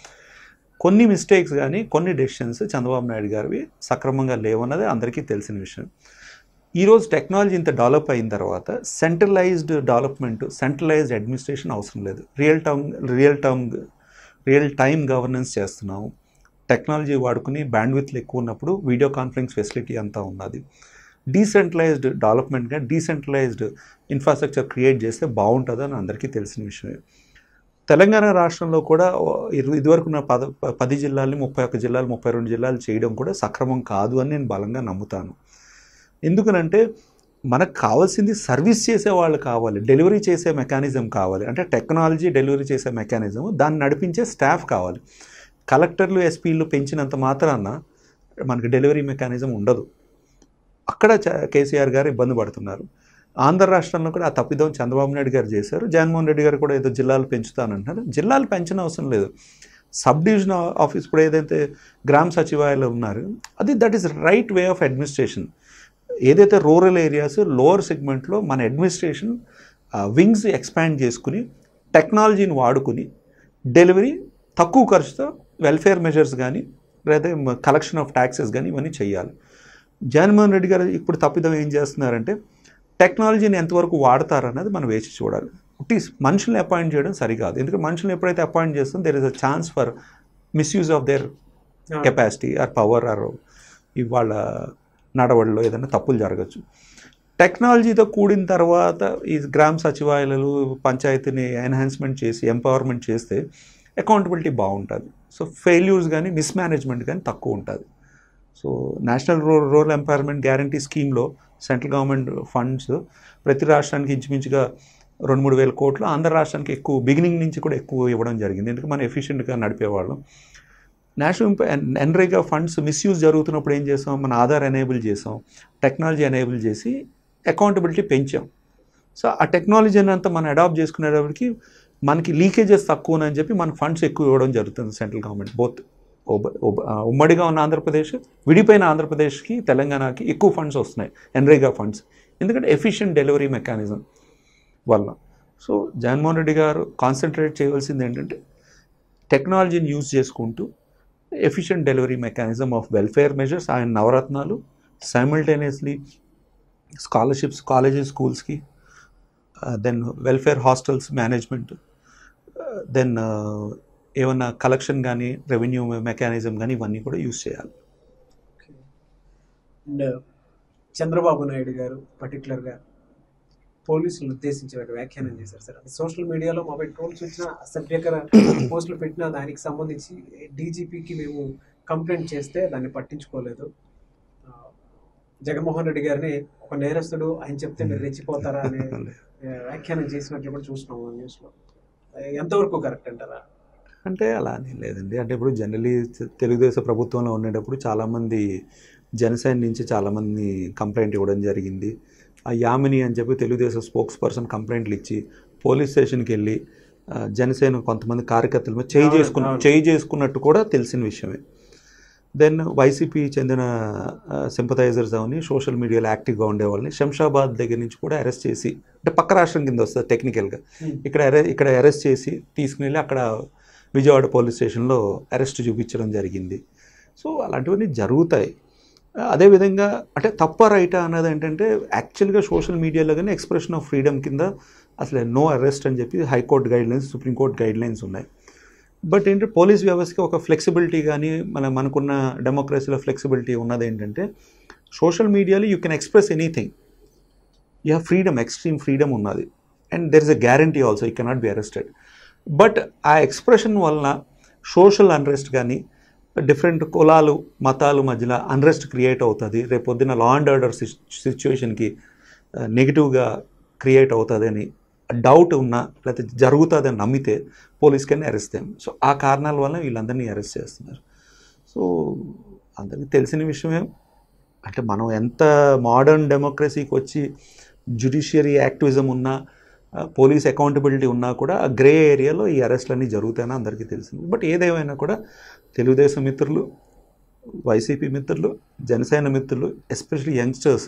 కొన్ని మిస్టేక్స్ కానీ కొన్ని డెసిషన్స్ చంద్రబాబు నాయుడు గారివి సక్రమంగా లేవన్నది అందరికీ తెలిసిన విషయం. ఈరోజు టెక్నాలజీ ఇంత డెవలప్ అయిన తర్వాత సెంట్రలైజ్డ్ డెవలప్మెంట్, సెంట్రలైజ్డ్ అడ్మినిస్ట్రేషన్ అవసరం లేదు. రియల్ టైమ్ గవర్నెన్స్ చేస్తున్నాము. టెక్నాలజీ వాడుకుని బ్యాండ్విడ్త్ ఎక్కువ ఉన్నప్పుడు వీడియో కాన్ఫరెన్స్ ఫెసిలిటీ అంతా ఉన్నది. డీసెంట్రలైజ్డ్ డెవలప్మెంట్గా డీసెంట్రలైజ్డ్ ఇన్ఫ్రాస్ట్రక్చర్ క్రియేట్ చేస్తే బాగుంటుందని అందరికీ తెలిసిన విషయమే. తెలంగాణ రాష్ట్రంలో కూడా ఇదివరకు ఉన్న 10 జిల్లాలని 31 జిల్లాలు 32 జిల్లాలు చేయడం కూడా సక్రమం కాదు అని నేను బలంగా నమ్ముతాను. ఎందుకనంటే మనకు కావాల్సింది సర్వీస్ చేసే వాళ్ళు కావాలి, డెలివరీ చేసే మెకానిజం కావాలి. అంటే టెక్నాలజీ డెలివరీ చేసే మెకానిజం, దాన్ని నడిపించే స్టాఫ్ కావాలి. కలెక్టర్లు, ఎస్పీలు పెంచినంత మాత్రాన మనకి డెలివరీ మెకానిజం ఉండదు. అక్కడ కేసీఆర్ గారు ఇబ్బంది పడుతున్నారు. ఆంధ్ర రాష్ట్రంలో కూడా ఆ తప్పిదం చంద్రబాబు నాయుడు గారు చేశారు. జగన్మోహన్ రెడ్డి గారు కూడా ఏదో జిల్లాలు పెంచుతానంటున్నారు. జిల్లాలు పెంచిన అవసరం లేదు. సబ్ డివిజన్ ఆఫీస్ ఇప్పుడు ఏదైతే గ్రామ సచివాలయాలు ఉన్నారు, that is right way of administration. ఏదైతే రూరల్ ఏరియాస్ లోవర్ సెగ్మెంట్లో మన అడ్మినిస్ట్రేషన్ వింగ్స్ ఎక్స్పాండ్ చేసుకుని టెక్నాలజీని వాడుకుని డెలివరీ తక్కువ ఖర్చుతో వెల్ఫేర్ మెజర్స్ కానీ లేదా కలెక్షన్ ఆఫ్ ట్యాక్సెస్ కానీ ఇవన్నీ చేయాలి. జగన్మోహన్ రెడ్డి గారు ఇప్పుడు తప్పిదం ఏం చేస్తున్నారంటే టెక్నాలజీని ఎంతవరకు వాడతారన్నది మనం వేచి చూడాలి. మనుషుల్ని అపాయింట్ చేయడం సరికాదు. ఎందుకంటే మనుషుల్ని ఎప్పుడైతే అపాయింట్ చేస్తాం there is a chance for misuse of their capacity or power or ఇవాళ నడవడిలో ఏదైనా తప్పులు జరగచ్చు. టెక్నాలజీతో కూడిన తర్వాత ఈ గ్రామ సచివాలయాలు పంచాయతీని ఎన్హాన్స్మెంట్ చేసి ఎంపవర్మెంట్ చేస్తే అకౌంటబిలిటీ బాగుంటుంది. సో ఫెయిల్యూర్స్ కానీ మిస్మేనేజ్మెంట్ కానీ తక్కువ ఉంటుంది. So national rural empowerment guarantee స్కీమ్లో సెంట్రల్ గవర్నమెంట్ ఫండ్స్ ప్రతి రాష్ట్రానికి ఇంచుమించుగా 2-3 వేల కోట్లు, ఆంధ్ర రాష్ట్రానికి ఎక్కువ బిగినింగ్ నుంచి కూడా ఎక్కువ ఇవ్వడం జరిగింది. ఎందుకంటే మనం ఎఫిషియెంట్గా నడిపేవాళ్ళం. నేషనల్ ఎన్రేగా ఫండ్స్ మిస్యూజ్ జరుగుతున్నప్పుడు ఏం చేసాం, మన ఆధార్ ఎనేబుల్ చేసాం, టెక్నాలజీ ఎనేబుల్ చేసి అకౌంటబిలిటీ పెంచాం. సో ఆ టెక్నాలజీని అంతా మనం అడాప్ట్ చేసుకునేటప్పటికి మనకి లీకేజెస్ తక్కువనని చెప్పి మన ఫండ్స్ ఎక్కువ ఇవ్వడం జరుగుతుంది. సెంట్రల్ గవర్నమెంట్ బోత్ ఉమ్మడిగా ఉన్న ఆంధ్రప్రదేశ్, విడిపోయిన ఆంధ్రప్రదేశ్కి, తెలంగాణకి ఎక్కువ ఫండ్స్ వస్తున్నాయి ఎన్రేగా ఫండ్స్, ఎందుకంటే ఎఫిషియెంట్ డెలివరీ మెకానిజం వల్ల. సో జగన్మోహన్ రెడ్డి గారు కాన్సన్ట్రేట్ చేయవలసింది ఏంటంటే టెక్నాలజీని యూజ్ చేసుకుంటూ efficient delivery mechanism of welfare measures, ఆయన నవరత్నాలు, సైమల్టేనియస్లీ స్కాలర్షిప్స్ కాలేజెస్ స్కూల్స్కి, then welfare hostels management, then ఏమన్నా కలెక్షన్ కానీ రెవెన్యూ మెకానిజం కానీ ఇవన్నీ కూడా యూజ్ చేయాలి. అండ్ చంద్రబాబు నాయుడు గారు పర్టికులర్గా పోలీసులను ఉద్దేశించి ఒక వ్యాఖ్యానం చేశారు సార్. సోషల్ మీడియాలో మొబైల్ ట్రోల్స్ వచ్చిన అసభ్యకర పోస్టులు పెట్టిన దానికి సంబంధించి డీజీపీకి మేము కంప్లైంట్ చేస్తే దాన్ని పట్టించుకోలేదు. జగన్మోహన్ రెడ్డి గారిని ఒక నేరస్తుడు ఆయన చెప్తే మీరు రెచ్చిపోతారా అనే వ్యాఖ్యానం చేసినట్లు కూడా చూస్తున్నాము న్యూస్లో. ఎంతవరకు కరెక్ట్ అంటారా? అంటే అలా అని లేదండి. అంటే ఇప్పుడు జనరలీ తెలుగుదేశం ప్రభుత్వంలో ఉండేటప్పుడు చాలామంది జనసేన నుంచి చాలామంది కంప్లైంట్ ఇవ్వడం జరిగింది. ఆ యామిని అని చెప్పి తెలుగుదేశం స్పోక్స్ పర్సన్ కంప్లైంట్లు ఇచ్చి పోలీస్ స్టేషన్కి వెళ్ళి జనసేన కొంతమంది కార్యకర్తల మీద చేయి చేసుకున్నట్టు కూడా తెలిసిన విషయమే. దెన్ వైసీపీ చెందిన సింపథైజర్స్ అవని సోషల్ మీడియాలో యాక్టివ్గా ఉండేవాళ్ళని శంషాబాద్ దగ్గర నుంచి కూడా అరెస్ట్ చేసి, అంటే పక్క రాష్ట్రం కింద వస్తుంది టెక్నికల్గా, ఇక్కడ అరెస్ట్ చేసి తీసుకుని వెళ్ళి అక్కడ విజయవాడ పోలీస్ స్టేషన్లో అరెస్ట్ చూపించడం జరిగింది. సో అలాంటివన్నీ జరుగుతాయి. అదేవిధంగా అంటే తప్ప రైటా అన్నది ఏంటంటే యాక్చువల్గా సోషల్ మీడియాలో కానీ ఎక్స్ప్రెషన్ ఆఫ్ ఫ్రీడమ్ కింద అసలు నో అరెస్ట్ అని చెప్పి హైకోర్టు గైడ్లైన్స్, సుప్రీంకోర్టు గైడ్లైన్స్ ఉన్నాయి. బట్ ఏంటంటే పోలీస్ వ్యవస్థకి ఒక ఫ్లెక్సిబిలిటీ కానీ మనకున్న డెమోక్రసీలో ఫ్లెక్సిబిలిటీ ఉన్నది ఏంటంటే సోషల్ మీడియాలో you can express anything, you have freedom, extreme freedom ఉన్నది, and there is a guarantee also you cannot be arrested. But ఆ ఎక్స్ప్రెషన్ వలన సోషల్ అన్రెస్ట్ కానీ డిఫరెంట్ కులాలు మతాలు మధ్యలో అన్రెస్ట్ క్రియేట్ అవుతుంది, రేపు పొద్దున్న లా అండ్ ఆర్డర్ సిచ్యువేషన్కి నెగిటివ్గా క్రియేట్ అవుతుంది అని డౌట్ ఉన్నా లేకపోతే జరుగుతుందని నమ్మితే పోలీస్కైనా అరెస్ట్ చేయం. సో ఆ కారణాల వల్ల వీళ్ళందరినీ అరెస్ట్ చేస్తున్నారు. సో అందరికీ తెలిసిన విషయమే. అంటే మనం ఎంత మోడర్న్ డెమోక్రసీకి వచ్చి జ్యుడిషియరీ యాక్టివిజం ఉన్నా, పోలీస్ అకౌంటబిలిటీ ఉన్నా కూడా ఆ గ్రే ఏరియాలో ఈ అరెస్ట్లన్నీ జరుగుతాయని అందరికీ తెలిసింది. బట్ ఏదేమైనా కూడా తెలుగుదేశం మిత్రులు, వైసీపీ మిత్రులు, జనసేన మిత్రులు, ఎస్పెషల్లీ యంగ్స్టర్స్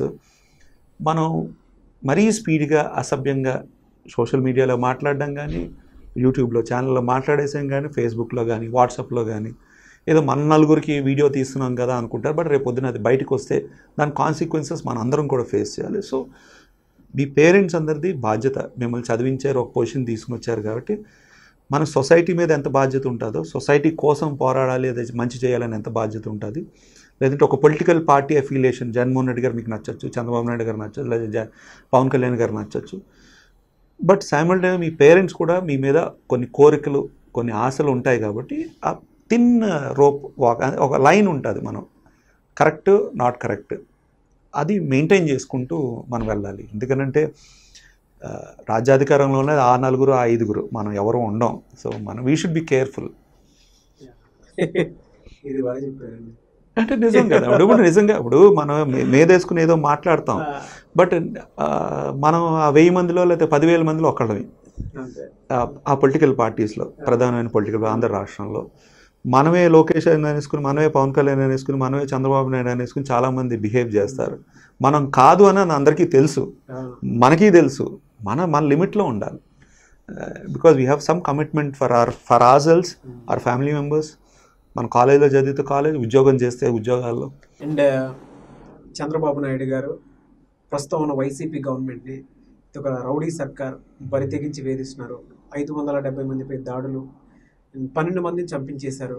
మనం మరీ స్పీడ్గా అసభ్యంగా సోషల్ మీడియాలో మాట్లాడడం కానీ, యూట్యూబ్లో ఛానల్లో మాట్లాడేసాం కానీ, ఫేస్బుక్లో కానీ, వాట్సాప్లో కానీ ఏదో మన నలుగురికి వీడియో తీస్తున్నాం కదా అనుకుంటారు. బట్ రేపు పొద్దున అది బయటకు వస్తే దాని కాన్సిక్వెన్సెస్ మన అందరం కూడా ఫేస్ చేయాలి. సో మీ పేరెంట్స్ అందరిది బాధ్యత, మిమ్మల్ని చదివించారు, ఒక పొజిషన్ తీసుకుని వచ్చారు కాబట్టి మన సొసైటీ మీద ఎంత బాధ్యత ఉంటుందో, సొసైటీ కోసం పోరాడాలి, అది మంచి చేయాలని ఎంత బాధ్యత ఉంటుంది. లేదంటే ఒక political party affiliation, Jaganmohan Reddy గారు మీకు నచ్చచ్చు, చంద్రబాబు నాయుడు గారు నచ్చచ్చు, లేదా పవన్ కళ్యాణ్ గారు నచ్చచ్చు. బట్ సైమల్టేనియస్గా మీ పేరెంట్స్ కూడా మీ మీద కొన్ని కోరికలు, కొన్ని ఆశలు ఉంటాయి కాబట్టి ఆ థిన్ రోప్ వాక్, ఒక లైన్ ఉంటుంది, మనం కరెక్ట్ నాట్ కరెక్ట్ అది మెయింటైన్ చేసుకుంటూ మనం వెళ్ళాలి. ఎందుకనంటే రాజ్యాధికారంలోనే ఆ నలుగురు ఆ ఐదుగురు, మనం ఎవరు ఉండం. సో మనం వీ షుడ్ బి కేర్ఫుల్. ఇది బాగా చెప్పారండి. అంటే నిజం కదా, ఇప్పుడు నిజంగా ఇప్పుడు మనం మేదేసుకుని ఏదో మాట్లాడతాం, బట్ మనం ఆ 1000 మందిలో లేకపోతే 10,000 మందిలో ఒక్కళ్ళమే ఆ పొలిటికల్ పార్టీస్లో, ప్రధానమైన పొలిటికల్ ఆంధ్ర రాష్ట్రంలో. మనమే లోకేష్ అని అనేసుకుని, మనమే పవన్ కళ్యాణ్ అనేసుకుని, మనమే చంద్రబాబు నాయుడు అనేసుకుని చాలామంది బిహేవ్ చేస్తారు. మనం కాదు అని అందరికీ తెలుసు, మనకి తెలుసు. మన లిమిట్లో ఉండాలి. Because we have some commitment for ourselves, our family members. మన కాలేజీలో చదివితే కాలేజ్, ఉద్యోగం చేస్తే ఉద్యోగాల్లో. అండ్ చంద్రబాబు నాయుడు గారు ప్రస్తుతం ఉన్న వైసీపీ గవర్నమెంట్ని ఒక రౌడీ సర్కార్ బరి తెగించి వేధిస్తున్నారు. 570 మందిపై దాడులు, 12 మందిని చంపించేశారు,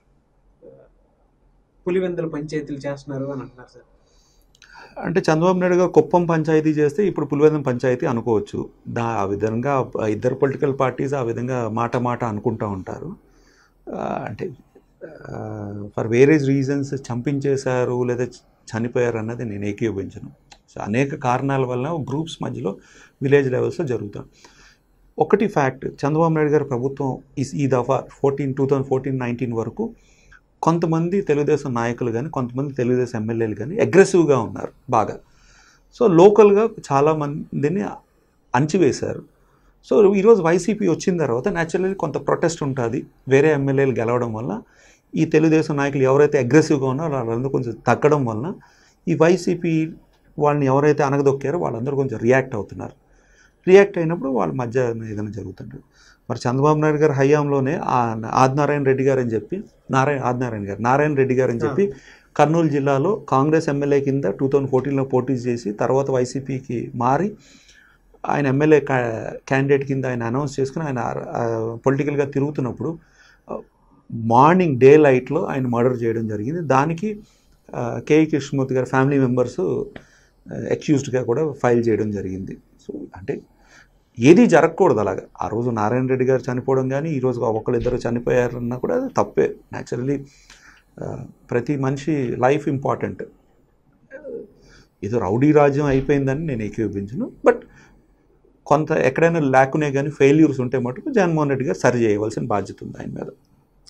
పులివెందుల పంచాయతీలు చేస్తున్నారు అని అంటున్నారు సార్. అంటే చంద్రబాబు నాయుడు గారు కుప్పం పంచాయతీ చేస్తే ఇప్పుడు పులివెందుల పంచాయతీ అనుకోవచ్చు. ఆ విధంగా ఇద్దరు పొలిటికల్ పార్టీస్ ఆ విధంగా మాట అనుకుంటూ ఉంటారు. అంటే ఫర్ వేరియస్ రీజన్స్ చంపించేశారు లేదా చనిపోయారు అన్నది నేను ఏకీభవించను. సో అనేక కారణాల వల్ల గ్రూప్స్ మధ్యలో విలేజ్ లెవెల్స్లో జరుగుతాం. ఒకటి ఫ్యాక్ట్, చంద్రబాబు నాయుడు గారి ప్రభుత్వం ఈ దఫా 2014-19 వరకు కొంతమంది తెలుగుదేశం నాయకులు కానీ, కొంతమంది తెలుగుదేశం ఎమ్మెల్యేలు కానీ అగ్రెసివ్గా ఉన్నారు బాగా. సో లోకల్గా చాలామందిని అణచివేశారు. సో ఈరోజు వైసీపీ వచ్చిన తర్వాత న్యాచురల్లీ కొంత ప్రొటెస్ట్ ఉంటుంది. వేరే ఎమ్మెల్యేలు గెలవడం వల్ల ఈ తెలుగుదేశం నాయకులు ఎవరైతే అగ్రెసివ్గా ఉన్నారో వాళ్ళందరూ కొంచెం తగ్గడం వల్ల ఈ వైసీపీ వాళ్ళని ఎవరైతే అనగదొక్కారో వాళ్ళందరూ కొంచెం రియాక్ట్ అవుతున్నారు. రియాక్ట్ అయినప్పుడు వాళ్ళ మధ్య ఏదైనా జరుగుతుంటుంది. మరి చంద్రబాబు నాయుడు గారి హయాంలోనే నారాయణ రెడ్డి గారు అని చెప్పి నారాయణ రెడ్డి గారు అని చెప్పి కర్నూలు జిల్లాలో కాంగ్రెస్ ఎమ్మెల్యే కింద 2014లో పోటీ చేసి తర్వాత వైసీపీకి మారి ఆయన ఎమ్మెల్యే క్యాండిడేట్ కింద ఆయన అనౌన్స్ చేసుకుని ఆయన పొలిటికల్గా తిరుగుతున్నప్పుడు మార్నింగ్ డే లైట్లో ఆయన మర్డర్ చేయడం జరిగింది. దానికి కేఈ కృష్ణమూర్తి గారి ఫ్యామిలీ మెంబర్స్ అక్యూజ్డ్గా కూడా ఫైల్ చేయడం జరిగింది. సో అంటే ఏది జరగకూడదు అలాగా. ఆ రోజు నారాయణ రెడ్డి గారు చనిపోవడం కానీ, ఈరోజు ఒకళ్ళిద్దరు చనిపోయారన్నా కూడా అది తప్పే. న్యాచురల్లీ ప్రతి మనిషి లైఫ్ ఇంపార్టెంట్. ఏదో రౌడీ రాజ్యం అయిపోయిందని నేను ఏకీభవించను. బట్ కొంత ఎక్కడైనా లేకునే కానీ ఫెయిల్యూర్స్ ఉంటే మటుకు జగన్మోహన్ రెడ్డి గారు సరి చేయవలసిన బాధ్యత ఉంది ఆయన మీద.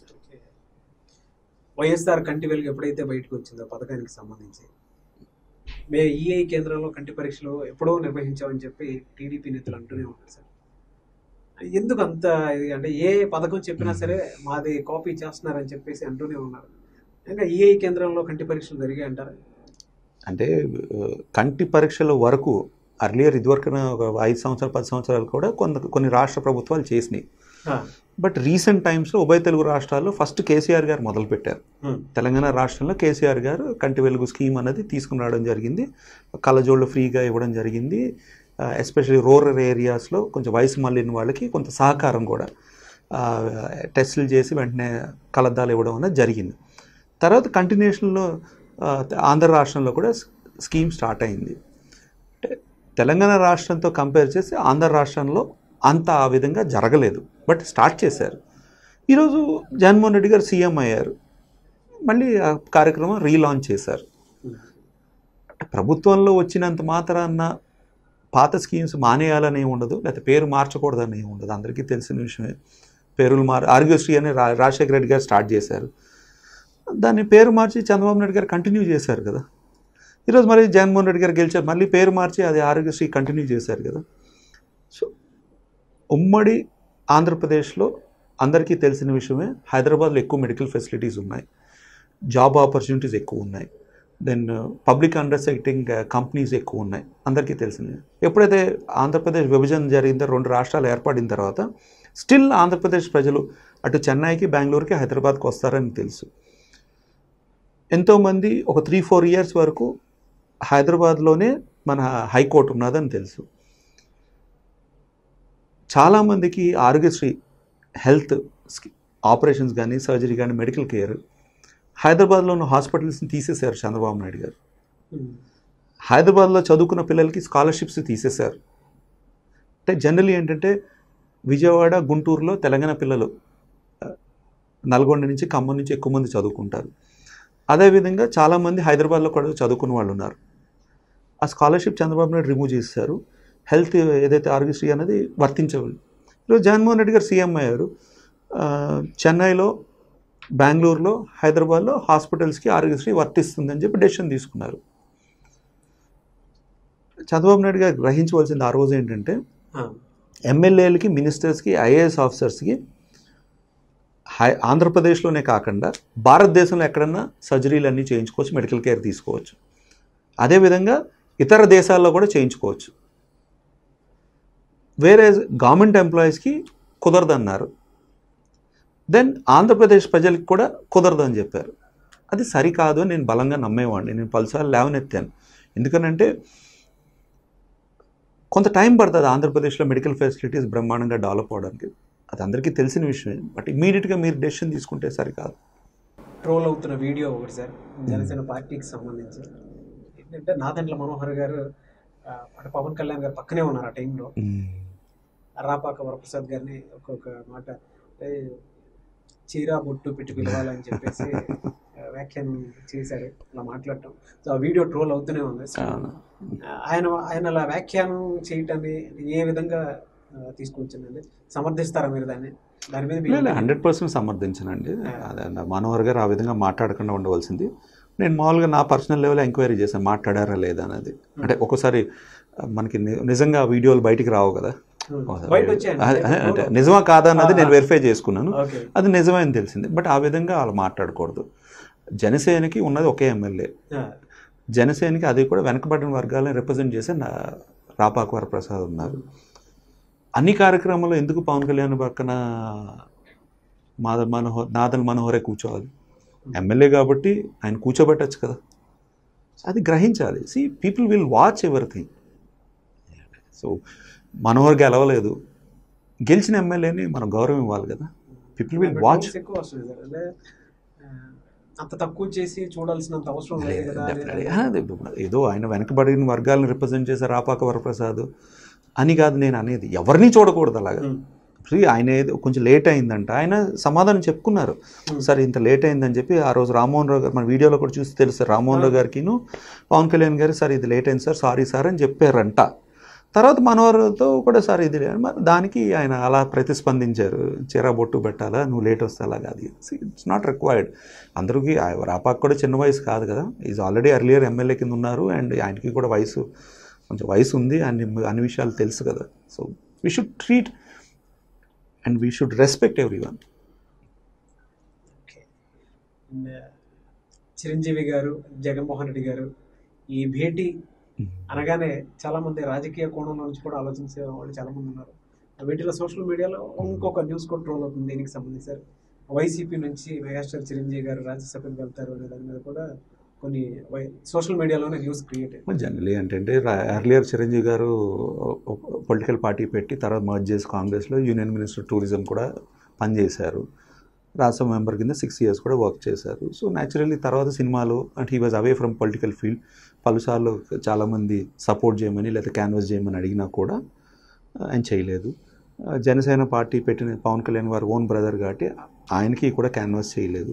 వైఎస్ఆర్ కంటి వెలుగు ఎప్పుడైతే బయటకు వచ్చిందో పథకానికి సంబంధించి, ఈఐ కేంద్రంలో కంటి పరీక్షలు ఎప్పుడో నిర్వహించామని చెప్పి టీడీపీ నేతలు అంటూనే ఉన్నారు సార్. ఎందుకు అంత ఇది అంటే ఏ పథకం చెప్పినా సరే మాది కాపీ చేస్తున్నారని చెప్పేసి అంటూనే ఉన్నారు. ఇంకా ఈఐ కేంద్రంలో కంటి పరీక్షలు జరిగాయి అంటారా? అంటే కంటి పరీక్షల వరకు ఇదివరకున ఒక 5 సంవత్సరాలు 10 సంవత్సరాలు కూడా కొన్ని రాష్ట్ర ప్రభుత్వాలు చేసినాయి. బట్ రీసెంట్ టైమ్స్లో ఉభయ తెలుగు రాష్ట్రాల్లో ఫస్ట్ కేసీఆర్ గారు మొదలుపెట్టారు. తెలంగాణ రాష్ట్రంలో కేసీఆర్ గారు కంటి వెలుగు స్కీమ్ అనేది తీసుకుని రావడం జరిగింది. కళ్ళజోళ్ళు ఫ్రీగా ఇవ్వడం జరిగింది. ఎస్పెషల్లీ రూరల్ ఏరియాస్లో కొంచెం వయసు మళ్ళిన వాళ్ళకి కొంత సహకారం కూడా టెస్టులు చేసి వెంటనే కళ్ళద్దాలు ఇవ్వడం అనేది జరిగింది. తర్వాత కంటిన్యూషన్లో ఆంధ్ర రాష్ట్రంలో కూడా స్కీమ్ స్టార్ట్ అయింది. తెలంగాణ రాష్ట్రంతో కంపేర్ చేసి ఆంధ్ర రాష్ట్రంలో అంత ఆ విధంగా జరగలేదు, బట్ స్టార్ట్ చేశారు. ఈరోజు జగన్మోహన్ రెడ్డి గారు సీఎం అయ్యారు, మళ్ళీ ఆ కార్యక్రమం రీలాంచ్ చేశారు. ప్రభుత్వంలో వచ్చినంత మాత్రాన్న పాత స్కీమ్స్ మానేయాలని ఉండదు, లేకపోతే పేరు మార్చకూడదని ఉండదు. అందరికీ తెలిసిన విషయమే. పేరులు ఆరోగ్యశ్రీ అని రాజశేఖర రెడ్డి గారు స్టార్ట్ చేశారు. దాన్ని పేరు మార్చి చంద్రబాబు నాయుడు గారు కంటిన్యూ చేశారు కదా. ఈరోజు మరి జగన్మోహన్ రెడ్డి గారు గెలిచారు, మళ్ళీ పేరు మార్చి అది ఆరోగ్యశ్రీ కంటిన్యూ చేశారు కదా. సో ఉమ్మడి ఆంధ్రప్రదేశ్లో అందరికీ తెలిసిన విషయమే, హైదరాబాద్లో ఎక్కువ మెడికల్ ఫెసిలిటీస్ ఉన్నాయి, జాబ్ ఆపర్చునిటీస్ ఎక్కువ ఉన్నాయి, దెన్ పబ్లిక్ అండర్టేకింగ్ కంపెనీస్ ఎక్కువ ఉన్నాయి, అందరికీ తెలిసినవి. ఎప్పుడైతే ఆంధ్రప్రదేశ్ విభజన జరిగిందో, 2 రాష్ట్రాలు ఏర్పడిన తర్వాత స్టిల్ ఆంధ్రప్రదేశ్ ప్రజలు అటు చెన్నైకి, బెంగళూరుకి, హైదరాబాద్కి వస్తారని తెలుసు. ఎంతోమంది ఒక 3-4 ఇయర్స్ వరకు హైదరాబాద్లోనే మన హైకోర్టు ఉన్నదని తెలుసు. చాలామందికి ఆరోగ్యశ్రీ హెల్త్ ఆపరేషన్స్ కానీ, సర్జరీ కానీ, మెడికల్ కేర్ హైదరాబాద్లో ఉన్న హాస్పిటల్స్ని తీసేశారు చంద్రబాబు నాయుడు గారు. హైదరాబాద్లో చదువుకున్న పిల్లలకి స్కాలర్షిప్స్ తీసేశారు. అంటే జనరల్లీ ఏంటంటే విజయవాడ, గుంటూరులో తెలంగాణ పిల్లలు, నల్గొండ నుంచి, ఖమ్మం నుంచి ఎక్కువ మంది చదువుకుంటారు. అదేవిధంగా చాలామంది హైదరాబాద్లో కూడా చదువుకున్న వాళ్ళు ఉన్నారు. ఆ స్కాలర్షిప్ చంద్రబాబు నాయుడు రిమూవ్ చేశారు. హెల్త్ ఏదైతే ఆరోగ్యశ్రీ అనేది వర్తించవాలి. ఈరోజు జగన్మోహన్ రెడ్డి గారు సీఎం అయ్యారు. చెన్నైలో బెంగళూరులో హైదరాబాద్లో హాస్పిటల్స్కి ఆరోగ్యశ్రీ వర్తిస్తుందని చెప్పి డెసిషన్ తీసుకున్నారు. చంద్రబాబు నాయుడు గారు గ్రహించవలసింది ఆ రోజు ఏంటంటే ఎమ్మెల్యేలకి, మినిస్టర్స్కి, ఐఏఎస్ ఆఫీసర్స్కి ఆంధ్రప్రదేశ్లోనే కాకుండా భారతదేశంలో ఎక్కడన్నా సర్జరీలు అన్నీ చేయించుకోవచ్చు, మెడికల్ కేర్ తీసుకోవచ్చు. అదేవిధంగా ఇతర దేశాల్లో కూడా చేయించుకోవచ్చు. వేరే గవర్నమెంట్ ఎంప్లాయీస్కి కుదరదన్నారు. దెన్ ఆంధ్రప్రదేశ్ ప్రజలకు కూడా కుదరదని చెప్పారు. అది సరికాదు అని నేను బలంగా నమ్మేవాడిని. నేను పలుసార్లు లేవనెత్తాను. ఎందుకనంటే కొంత టైం పడుతుంది ఆంధ్రప్రదేశ్లో మెడికల్ ఫెసిలిటీస్ బ్రహ్మాండంగా డెవలప్ అవడానికి. అది అందరికీ తెలిసిన విషయం. బట్ ఇమీడియట్గా మీరు డెసిషన్ తీసుకుంటే సరికాదు. ట్రోల్ అవుతున్న వీడియో ఒకటి సార్, జనసేన పార్టీకి సంబంధించి ఏంటంటే నాదెండ్ల మనోహర్ గారు అంటే పవన్ కళ్యాణ్ గారు పక్కనే ఉన్నారు ఆ టైంలో. రాపాక వరప్రసాద్ గారిని ఒక్కొక్క మాట చీరా బొట్టు పెట్టి పిలవాలని చెప్పేసి వ్యాఖ్యానం చేశారు, అలా మాట్లాడటం. సో ఆ వీడియో ట్రోల్ అవుతూనే ఉంది. ఆయన అలా వ్యాఖ్యానం చేయటాన్ని ఏ విధంగా తీసుకొచ్చిందండి? సమర్థిస్తారా మీరు దాన్ని? దాని మీద 100% సమర్థించనండి. అదే మనోహర్ గారు ఆ విధంగా మాట్లాడకుండా ఉండవలసింది. నేను మామూలుగా నా పర్సనల్ లెవెల్ ఎంక్వైరీ చేశాను, మాట్లాడారా లేదా అనేది. అంటే ఒక్కోసారి మనకి నిజంగా వీడియోలు బయటికి రావు కదా, అంటే నిజమా కాదా అన్నది నేను వెరిఫై చేసుకున్నాను. అది నిజమే అని తెలిసింది. బట్ ఆ విధంగా వాళ్ళు మాట్లాడకూడదు. జనసేనకి ఉన్నది ఒకే ఎమ్మెల్యే. జనసేనకి అది కూడా వెనకబడిన వర్గాలను రిప్రజెంట్ చేసే రాపాక వరప్రసాద్ ఉన్నారు. అన్ని కార్యక్రమాల్లో ఎందుకు పవన్ కళ్యాణ్ పక్కన నాదెండ్ల మనోహరే కూర్చోవాలి? ఎమ్మెల్యే కాబట్టి ఆయన కూర్చోబెట్టచ్చు కదా. అది గ్రహించాలి. See people will watch everything. So Manohar గెలవలేదు, గెలిచిన ఎమ్మెల్యేని మనం గౌరవం ఇవ్వాలి కదా. People will watch. అంత తక్కువ చేసి చూడాల్సినంత అవసరం లేదు కదా. ఏదో ఆయన వెనకబడిన వర్గాలను రిప్రజెంట్ చేసే రాపాక వరప్రసాద్ అని కాదు నేను అనేది. ఎవరిని చూడకూడదు అలాగా. ఆయన ఏదో కొంచెం లేట్ అయిందంట, ఆయన సమాధానం చెప్పుకున్నారు. సార్ ఇంత లేట్ అయిందని చెప్పి ఆ రోజు రామ్మోహన్ రావు గారు మన వీడియోలో కూడా చూసి తెలుసు, రామ్మోహన్ రావు గారికిను పవన్ కళ్యాణ్ గారు సార్ ఇది లేట్ అయింది సార్, సారీ సార్ అని చెప్పారంట. తర్వాత మనోహర్తో కూడా సార్ ఇది దానికి ఆయన అలా ప్రతిస్పందించారు. చీర బొట్టు పెట్టాలా, నువ్వు లేట్ వస్తే అలా కాదు. It's not required. అందరికీ రాపాక్ కూడా చిన్న వయసు కాదు కదా, ఈజ్ ఆల్రెడీ ఎర్లియర్ ఎమ్మెల్యే కింద ఉన్నారు. అండ్ ఆయనకి కూడా కొంచెం వయసు ఉంది, అన్ని విషయాలు తెలుసు కదా. So we should treat and we should respect every one. Chiranjeevi గారు, జగన్మోహన్ రెడ్డి గారు ఈ భేటీ అనగానే చాలామంది రాజకీయ కోణంలో నుంచి కూడా ఆలోచించే వాళ్ళు చాలామంది ఉన్నారు. వీటిలో సోషల్ మీడియాలో ఇంకొక న్యూస్ కూడా ట్రోల్ అవుతుంది దీనికి సంబంధించి. సార్ వైసీపీ నుంచి మెగాస్టార్ చిరంజీవి గారు రాజ్యసభకు వెళ్తారు అనే దాని మీద కూడా కొన్ని సోషల్ మీడియాలోనే న్యూస్ క్రియేట్ అయ్యింది. జనరలీ అంటే ఎర్లియర్ చిరంజీవి గారు పొలిటికల్ పార్టీ పెట్టి తర్వాత మర్జ్ చేసి కాంగ్రెస్లో యూనియన్ మినిస్టర్ టూరిజం కూడా పనిచేశారు. రాజ్యసభ మెంబర్ కింద 6 years కూడా వర్క్ చేశారు. సో న్యాచురల్లీ తర్వాత సినిమాలు అంటే he was away from political field. పలుసార్లు చాలామంది సపోర్ట్ చేయమని లేదా క్యాన్వాస్ చేయమని అడిగినా కూడా ఆయన చేయలేదు. జనసేన పార్టీ పెట్టిన పవన్ కళ్యాణ్ వారి ఓన్ బ్రదర్ కాబట్టి ఆయనకి కూడా క్యాన్వాస్ చేయలేదు.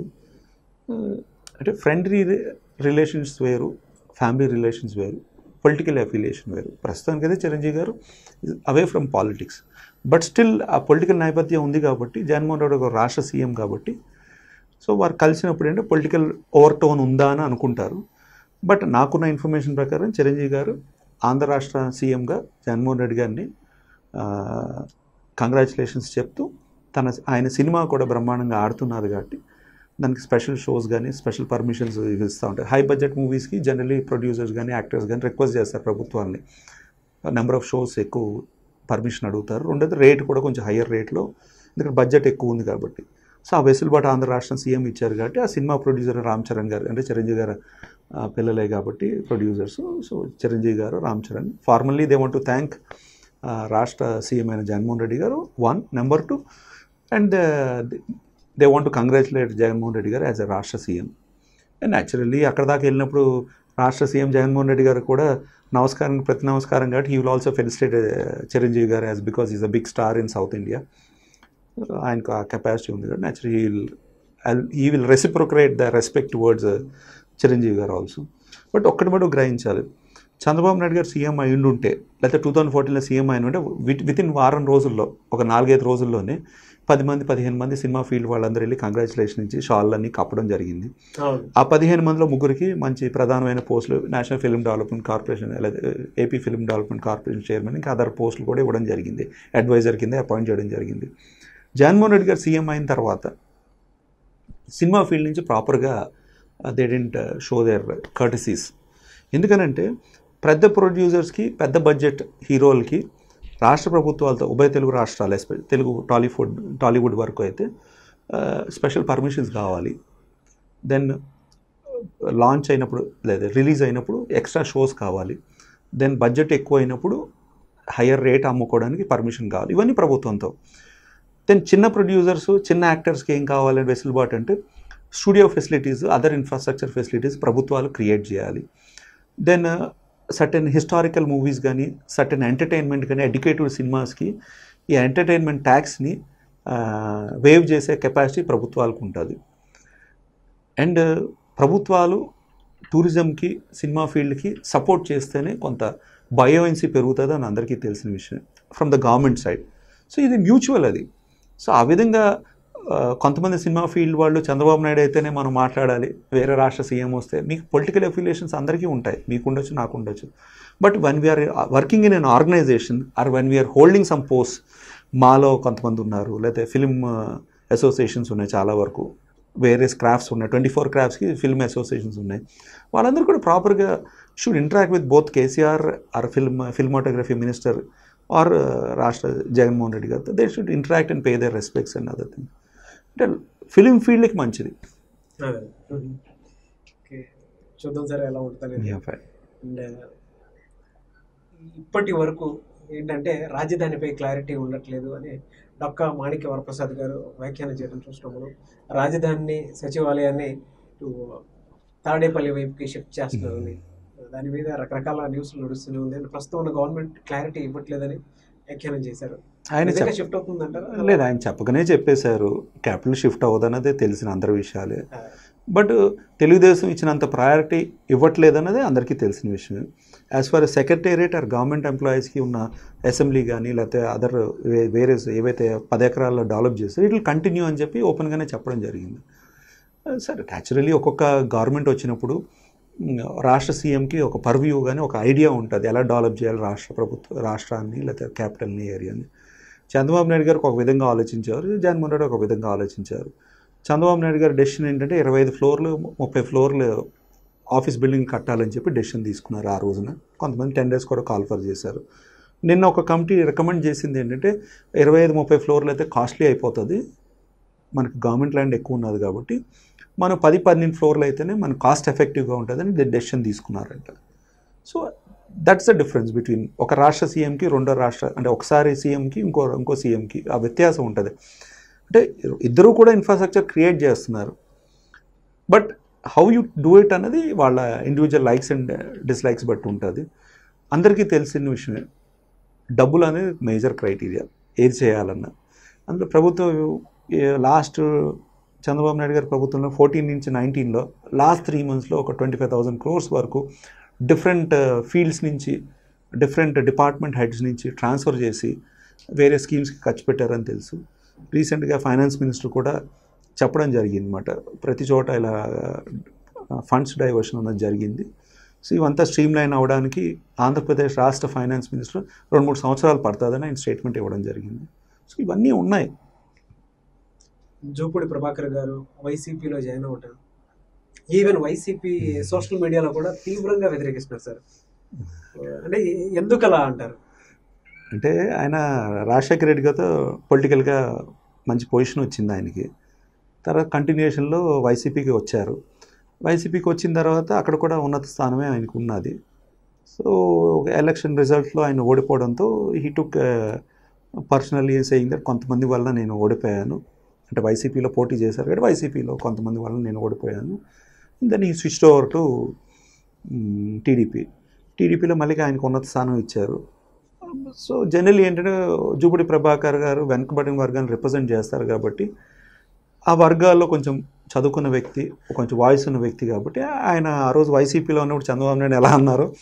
అంటే ఫ్రెండ్లీ రిలేషన్స్ వేరు, ఫ్యామిలీ రిలేషన్స్ వేరు, పొలిటికల్ అఫిలియేషన్ వేరు. ప్రస్తుతానికైతే చిరంజీవి గారు away from politics. But still ఆ పొలిటికల్ నేపథ్యం ఉంది కాబట్టి, జగన్మోహన్ రెడ్డి ఒక రాష్ట్ర సీఎం కాబట్టి, సో వారు కలిసినప్పుడు ఏంటంటే పొలిటికల్ ఓవర్ టోన్ ఉందా అని అనుకుంటారు. బట్ నాకున్న ఇన్ఫర్మేషన్ ప్రకారం చిరంజీవి గారు ఆంధ్ర రాష్ట్ర సీఎంగా జగన్మోహన్ రెడ్డి గారిని కంగ్రాచులేషన్స్ చెప్తూ ఆయన సినిమా కూడా బ్రహ్మాండంగా ఆడుతున్నారు కాబట్టి దానికి స్పెషల్ షోస్ కానీ స్పెషల్ పర్మిషన్స్ ఇస్తూ ఉంటారు. హై బడ్జెట్ మూవీస్కి జనరలీ ప్రొడ్యూసర్స్ కానీ యాక్టర్స్ కానీ రిక్వెస్ట్ చేస్తారు ప్రభుత్వాన్ని, నెంబర్ ఆఫ్ షోస్ ఎక్కువ పర్మిషన్ అడుగుతారు. రెండోది రేట్ కూడా కొంచెం హయ్యర్ రేట్లో, ఎందుకంటే బడ్జెట్ ఎక్కువ ఉంది కాబట్టి. సో ఆ వెసులుబాటు ఆంధ్ర రాష్ట్రం సీఎం ఇచ్చారు కాబట్టి ఆ సినిమా ప్రొడ్యూసర్ రామ్ చరణ్ గారు, అంటే చిరంజీవి గారు పిల్లలే కాబట్టి ప్రొడ్యూసర్స్. సో చిరంజీవి గారు, Ram Charan formally they want to thank రాష్ట్ర సీఎం అయిన జగన్మోహన్ రెడ్డి గారు 1, number 2 and they want to congratulate Jaganmohan Reddy గారు యాజ్ ఎ రాష్ట్ర సీఎం. అండ్ న్యాచురల్లీ అక్కడ దాకా వెళ్ళినప్పుడు రాష్ట్ర సీఎం జగన్మోహన్ రెడ్డి గారు కూడా ప్రతి నమస్కారం కాబట్టి he will also felicitate Chiranjeevi గారు as because is a big star in South India. ఆయనకు ఆ కెపాసిటీ ఉంది కాబట్టి naturally he will reciprocate the respect towards Chiranjeevi గారు ఆల్సో. బట్ ఒక్కటి మటు గ్రహించాలి, చంద్రబాబు నాయుడు గారు సీఎం అయ్యిండు ఉంటే, లేకపోతే 2014లో సీఎం అయిన ఉంటే వితిన్ వారం రోజుల్లో, ఒక 4-5 రోజుల్లోనే 10 మంది 15 మంది సినిమా ఫీల్డ్ వాళ్ళందరూ వెళ్ళి కంగ్రాచులేషన్ ఇచ్చి షాళ్ళన్నీ కప్పడం జరిగింది. ఆ 15 మందిలో ముగ్గురికి మంచి ప్రధానమైన పోస్టులు నేషనల్ ఫిల్మ్ డెవలప్మెంట్ కార్పొరేషన్, లేదా AP film development corporation chairman, ఇంకా అదర్ పోస్టులు కూడా ఇవ్వడం జరిగింది. అడ్వైజర్ కింద అపాయింట్ చేయడం జరిగింది. జగన్మోహన్ రెడ్డి గారు సీఎం అయిన తర్వాత సినిమా ఫీల్డ్ నుంచి ప్రాపర్గా they didn't show their courtesies. ఎందుకనంటే పెద్ద ప్రొడ్యూసర్స్కి, పెద్ద బడ్జెట్ హీరోలకి రాష్ట్ర ప్రభుత్వాలతో, ఉభయ తెలుగు రాష్ట్రాలు, తెలుగు టాలీవుడ్ వరకు అయితే స్పెషల్ పర్మిషన్స్ కావాలి. దెన్ లాంచ్ అయినప్పుడు లేదా రిలీజ్ అయినప్పుడు ఎక్స్ట్రా షోస్ కావాలి. దెన్ బడ్జెట్ ఎక్కువ అయినప్పుడు హయ్యర్ రేట్ అమ్ముకోవడానికి పర్మిషన్ కావాలి. ఇవన్నీ ప్రభుత్వంతో. దెన్ చిన్న ప్రొడ్యూసర్స్, చిన్న యాక్టర్స్కి ఏం కావాలని వెసులుబాటు అంటే studio facilities, other infrastructure facilities ప్రభుత్వాలు క్రియేట్ చేయాలి. దెన్ సర్టెన్ హిస్టారికల్ మూవీస్ కానీ, సర్టెన్ ఎంటర్టైన్మెంట్ కానీ, ఎడ్యుకేటివ్ సినిమాస్కి ఈ ఎంటర్టైన్మెంట్ ట్యాక్స్ని వేవ్ చేసే కెపాసిటీ ప్రభుత్వాలకు ఉంటుంది. అండ్ ప్రభుత్వాలు టూరిజంకి, సినిమా ఫీల్డ్కి సపోర్ట్ చేస్తేనే కొంత బయోయెన్సీ పెరుగుతుంది అని అందరికీ తెలిసిన విషయం from the government side. So ఇది మ్యూచువల్ అది. సో ఆ విధంగా కొంతమంది సినిమా ఫీల్డ్ వాళ్ళు చంద్రబాబు నాయుడు అయితేనే మనం మాట్లాడాలి, వేరే రాష్ట్ర సీఎం వస్తే, మీకు పొలిటికల్ అఫిలియేషన్స్ అందరికీ ఉంటాయి, మీకు ఉండొచ్చు, నాకు ఉండొచ్చు. But one we're working in an organisation or one we're holding some post, మాలో కొంతమంది ఉన్నారు, లేకపోతే ఫిల్మ్ అసోసియేషన్స్ ఉన్నాయి, చాలా వరకు వేరే క్రాఫ్ట్స్ ఉన్నాయి, 24 క్రాఫ్ట్స్కి ఫిల్మ్ అసోసియేషన్స్ ఉన్నాయి. వాళ్ళందరూ కూడా ప్రాపర్గా should interact with both KCR or cinematography minister or రాష్ట్ర జగన్మోహన్ రెడ్డి గారితో. They should interact and pay their respects and other thing. అంటే ఫిలిం ఫీల్డ్కి మంచిది. చూద్దాం సార్ ఎలా ఉంటుంది. అండ్ ఇప్పటి వరకు ఏంటంటే రాజధానిపై క్లారిటీ ఉండట్లేదు అని డొక్కా మాణిక్య వరప్రసాద్ గారు వ్యాఖ్యానం చేయడం చూసినప్పుడు, రాజధానిని, సచివాలయాన్ని తాడేపల్లి వైపుకి షిఫ్ట్ చేస్తున్నారని, దాని మీద రకరకాల న్యూస్లు నడుస్తూనే ఉంది. ప్రస్తుతం ఉన్న గవర్నమెంట్ క్లారిటీ ఇవ్వట్లేదని వ్యాఖ్యానం చేశారు. ఆయన షిఫ్ట్ అవుతుందంటారా? లేదు, ఆయన చెప్పకనే చెప్పేశారు క్యాపిటల్ షిఫ్ట్ అవ్వదన్నదే తెలిసిన అందరి విషయాలే. బట్ తెలుగుదేశం ఇచ్చినంత ప్రయారిటీ ఇవ్వట్లేదన్నదే అందరికీ తెలిసిన విషయం. As for secretariat or government ఎంప్లాయీస్కి ఉన్న అసెంబ్లీ కానీ, లేకపోతే అదర్ వేరే ఏవైతే 10 ఎకరాల్లో డెవలప్ చేస్తారో ఇట్ విల్ కంటిన్యూ అని చెప్పి ఓపెన్గానే చెప్పడం జరిగింది. సరే, న్యాచురల్లీ ఒక్కొక్క గవర్నమెంట్ వచ్చినప్పుడు రాష్ట్ర సీఎంకి ఒక పర్వ్యూ కానీ, ఒక ఐడియా ఉంటుంది ఎలా డెవలప్ చేయాలి రాష్ట్రాన్ని లేకపోతే క్యాపిటల్ని, ఏరియాని. చంద్రబాబు నాయుడు గారికి ఒక విధంగా ఆలోచించారు, జగన్మోహన్ రెడ్డి ఒక విధంగా ఆలోచించారు. చంద్రబాబు నాయుడు గారి డెసిషన్ ఏంటంటే 25 ఫ్లోర్లు 30 ఫ్లోర్లు ఆఫీస్ బిల్డింగ్ కట్టాలని చెప్పి డెసిషన్ తీసుకున్నారు ఆ రోజున. కొంతమంది టెండర్స్ కూడా కాల్ఫర్ చేశారు. నిన్న ఒక కమిటీ రికమెండ్ చేసింది ఏంటంటే 25-30 ఫ్లోర్లు అయితే కాస్ట్లీ అయిపోతుంది, మనకు గవర్నమెంట్ ల్యాండ్ ఎక్కువ ఉన్నది కాబట్టి మనం 10-12 ఫ్లోర్లు అయితేనే మనకు కాస్ట్ ఎఫెక్టివ్గా ఉంటుందని డెసిషన్ తీసుకున్నారంట. So that's the difference between ఒక రాష్ట్ర సీఎంకి, రెండో రాష్ట్ర, అంటే ఒకసారి సీఎంకి ఇంకో సీఎంకి ఆ వ్యత్యాసం ఉంటుంది. అంటే ఇద్దరూ కూడా ఇన్ఫ్రాస్ట్రక్చర్ క్రియేట్ చేస్తున్నారు, but how you do it అన్నది వాళ్ళ ఇండివిజువల్ లైక్స్ అండ్ డిస్లైక్స్ బట్టి ఉంటుంది. అందరికీ తెలిసిన విషయమే, డబ్బులు అనేది మేజర్ క్రైటీరియా ఏది చేయాలన్నా. అందులో ప్రభుత్వం లాస్ట్ చంద్రబాబు నాయుడు గారి ప్రభుత్వంలో 14 నుంచి 19లో లాస్ట్ 3 monthsలో ఒక 25,000 crores వరకు డిఫరెంట్ ఫీల్డ్స్ నుంచి, డిఫరెంట్ డిపార్ట్మెంట్ హెడ్స్ నుంచి ట్రాన్స్ఫర్ చేసి వేరే స్కీమ్స్కి ఖర్చు పెట్టారని తెలుసు. రీసెంట్గా ఫైనాన్స్ మినిస్టర్ కూడా చెప్పడం జరిగింది అన్నమాట, ప్రతి చోట ఇలా ఫండ్స్ డైవర్షన్ అన్నది జరిగింది. సో ఇవంతా స్ట్రీమ్ లైన్ అవ్వడానికి ఆంధ్రప్రదేశ్ రాష్ట్ర ఫైనాన్స్ మినిస్టర్ 2-3 సంవత్సరాలు పడుతుందని ఆయన స్టేట్మెంట్ ఇవ్వడం జరిగింది. సో ఇవన్నీ ఉన్నాయి. జూపూడి ప్రభాకర్ గారు వైసీపీలో జాయిన్ అవ్వటం, ఈవెన్ వైసీపీ సోషల్ మీడియాలో కూడా తీవ్రంగా వ్యతిరేకిస్తున్నారు సార్. అంటే ఎందుకు అలా అంటారు? అంటే ఆయన రాజశేఖర రెడ్డి గారితో పొలిటికల్గా మంచి పొజిషన్ వచ్చింది ఆయనకి. తర్వాత కంటిన్యూషన్లో వైసీపీకి వచ్చారు. వైసీపీకి వచ్చిన తర్వాత అక్కడ కూడా ఉన్నత స్థానమే ఆయనకు ఉన్నది. సో ఎలక్షన్ రిజల్ట్లో ఆయన ఓడిపోవడంతో he took personally saying that కొంతమంది వల్ల నేను ఓడిపోయాను, అంటే వైసీపీలో పోటీ చేశారు కాబట్టి వైసీపీలో కొంతమంది వల్ల నేను ఓడిపోయాను. దెన్ ఈ స్విచ్డ్ ఓవర్ టు టీడీపీలో మళ్ళీ ఆయనకు ఉన్నత స్థానం ఇచ్చారు. సో జనరల్లీ ఏంటంటే జూపూడి ప్రభాకర్ గారు వెనుకబడిన వర్గాన్ని రిప్రజెంట్ చేస్తారు కాబట్టి ఆ వర్గాల్లో కొంచెం చదువుకున్న వ్యక్తి, కొంచెం వాయిస్ ఉన్న వ్యక్తి కాబట్టి ఆయన ఆ రోజు వైసీపీలో ఉన్నప్పుడు చంద్రబాబు నాయుడు ఎలా అన్నారో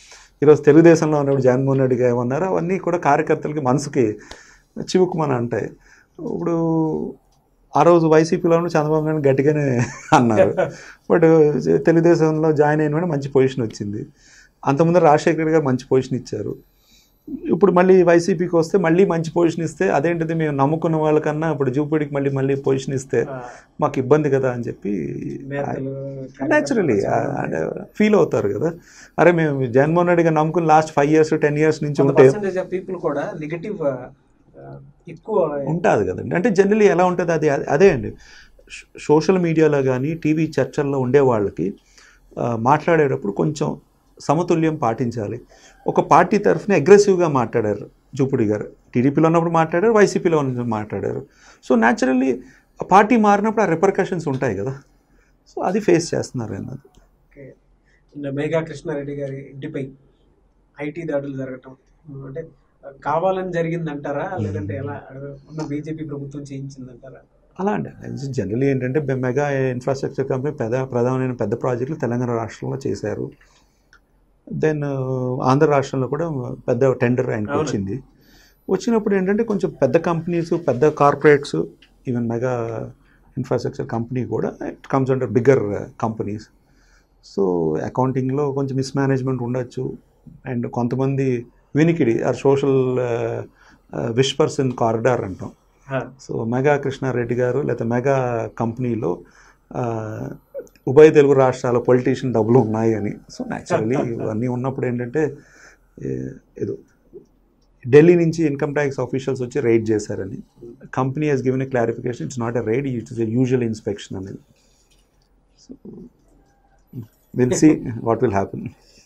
ఈరోజు తెలుగుదేశంలో ఉన్నప్పుడు జగన్మోహన్ రెడ్డిగా ఏమన్నారు అవన్నీ కూడా కార్యకర్తలకి మనసుకి చివుకుమని అంటాయి. ఇప్పుడు ఆ రోజు వైసీపీలో చంద్రబాబు నాయుడు గట్టిగానే అన్నారు, బట్ తెలుగుదేశంలో జాయిన్ అయిన మంచి పొజిషన్ వచ్చింది. అంతకుముందు రాజశేఖర్ గారు మంచి పొజిషన్ ఇచ్చారు. ఇప్పుడు మళ్ళీ వైసీపీకి వస్తే మళ్ళీ మంచి పొజిషన్ ఇస్తే అదేంటిది మేము నమ్ముకున్న వాళ్ళకన్నా ఇప్పుడు జూపూడికి మళ్ళీ పొజిషన్ ఇస్తే మాకు ఇబ్బంది కదా అని చెప్పి న్యాచురలీ ఫీల్ అవుతారు కదా. అరే మేము జగన్మోహన్ రెడ్డి గారు నమ్ముకుని లాస్ట్ 5 years 10 years నుంచి ఉంటే పీపుల్ కూడా నెగటివ్ ఎక్కువ ఉంటుంది కదండి. అంటే జనరలీ ఎలా ఉంటుంది అదే అండి, సోషల్ మీడియాలో కానీ టీవీ చర్చల్లో ఉండే వాళ్ళకి మాట్లాడేటప్పుడు కొంచెం సమతుల్యం పాటించాలి. ఒక పార్టీ తరఫున అగ్రెసివ్గా మాట్లాడారు జూపూడి గారు, టీడీపీలో ఉన్నప్పుడు మాట్లాడారు, వైసీపీలో ఉన్నప్పుడు మాట్లాడారు. సో న్యాచురల్లీ పార్టీ మారినప్పుడు ఆ రిపర్కషన్స్ ఉంటాయి కదా, సో అది ఫేస్ చేస్తున్నారు అన్నది. మేఘా కృష్ణారెడ్డి గారి ఇంటిపై ఐటీ దాడులు జరగటం అంటే కావాలని జరిగిందంటారా, లేదంటే ఎలా ఉన్న బీజేపీ ప్రభుత్వం చేయించిందంటారా? అలా అండి జనరల్లీ ఏంటంటే మెగా ఇన్ఫ్రాస్ట్రక్చర్ కంపెనీ ప్రధానమైన పెద్ద ప్రాజెక్టులు తెలంగాణ రాష్ట్రంలో చేశారు. దెన్ ఆంధ్ర రాష్ట్రంలో కూడా పెద్ద టెండర్ ఆయనకు వచ్చినప్పుడు ఏంటంటే కొంచెం పెద్ద కంపెనీస్, పెద్ద corporates, even mega infrastructure company కూడా it comes under bigger companies. So అకౌంటింగ్లో కొంచెం మిస్మేనేజ్మెంట్ ఉండొచ్చు, అండ్ కొంతమంది వినికిడి or social whispers in corridor అంటాం. సో మెగా కృష్ణారెడ్డి గారు లేదా మెగా కంపెనీలో ఉభయ తెలుగు రాష్ట్రాల పొలిటీషియన్ డబ్బులు ఉన్నాయి అని. సో న్యాచురల్లీ ఇవన్నీ ఉన్నప్పుడు ఏంటంటే ఏదో ఢిల్లీ నుంచి ఇన్కమ్ ట్యాక్స్ ఆఫీషియల్స్ వచ్చి రైడ్ చేశారని company has given a clarification, it's not a raid, it's a usual inspection అనేది. So will see what will happen.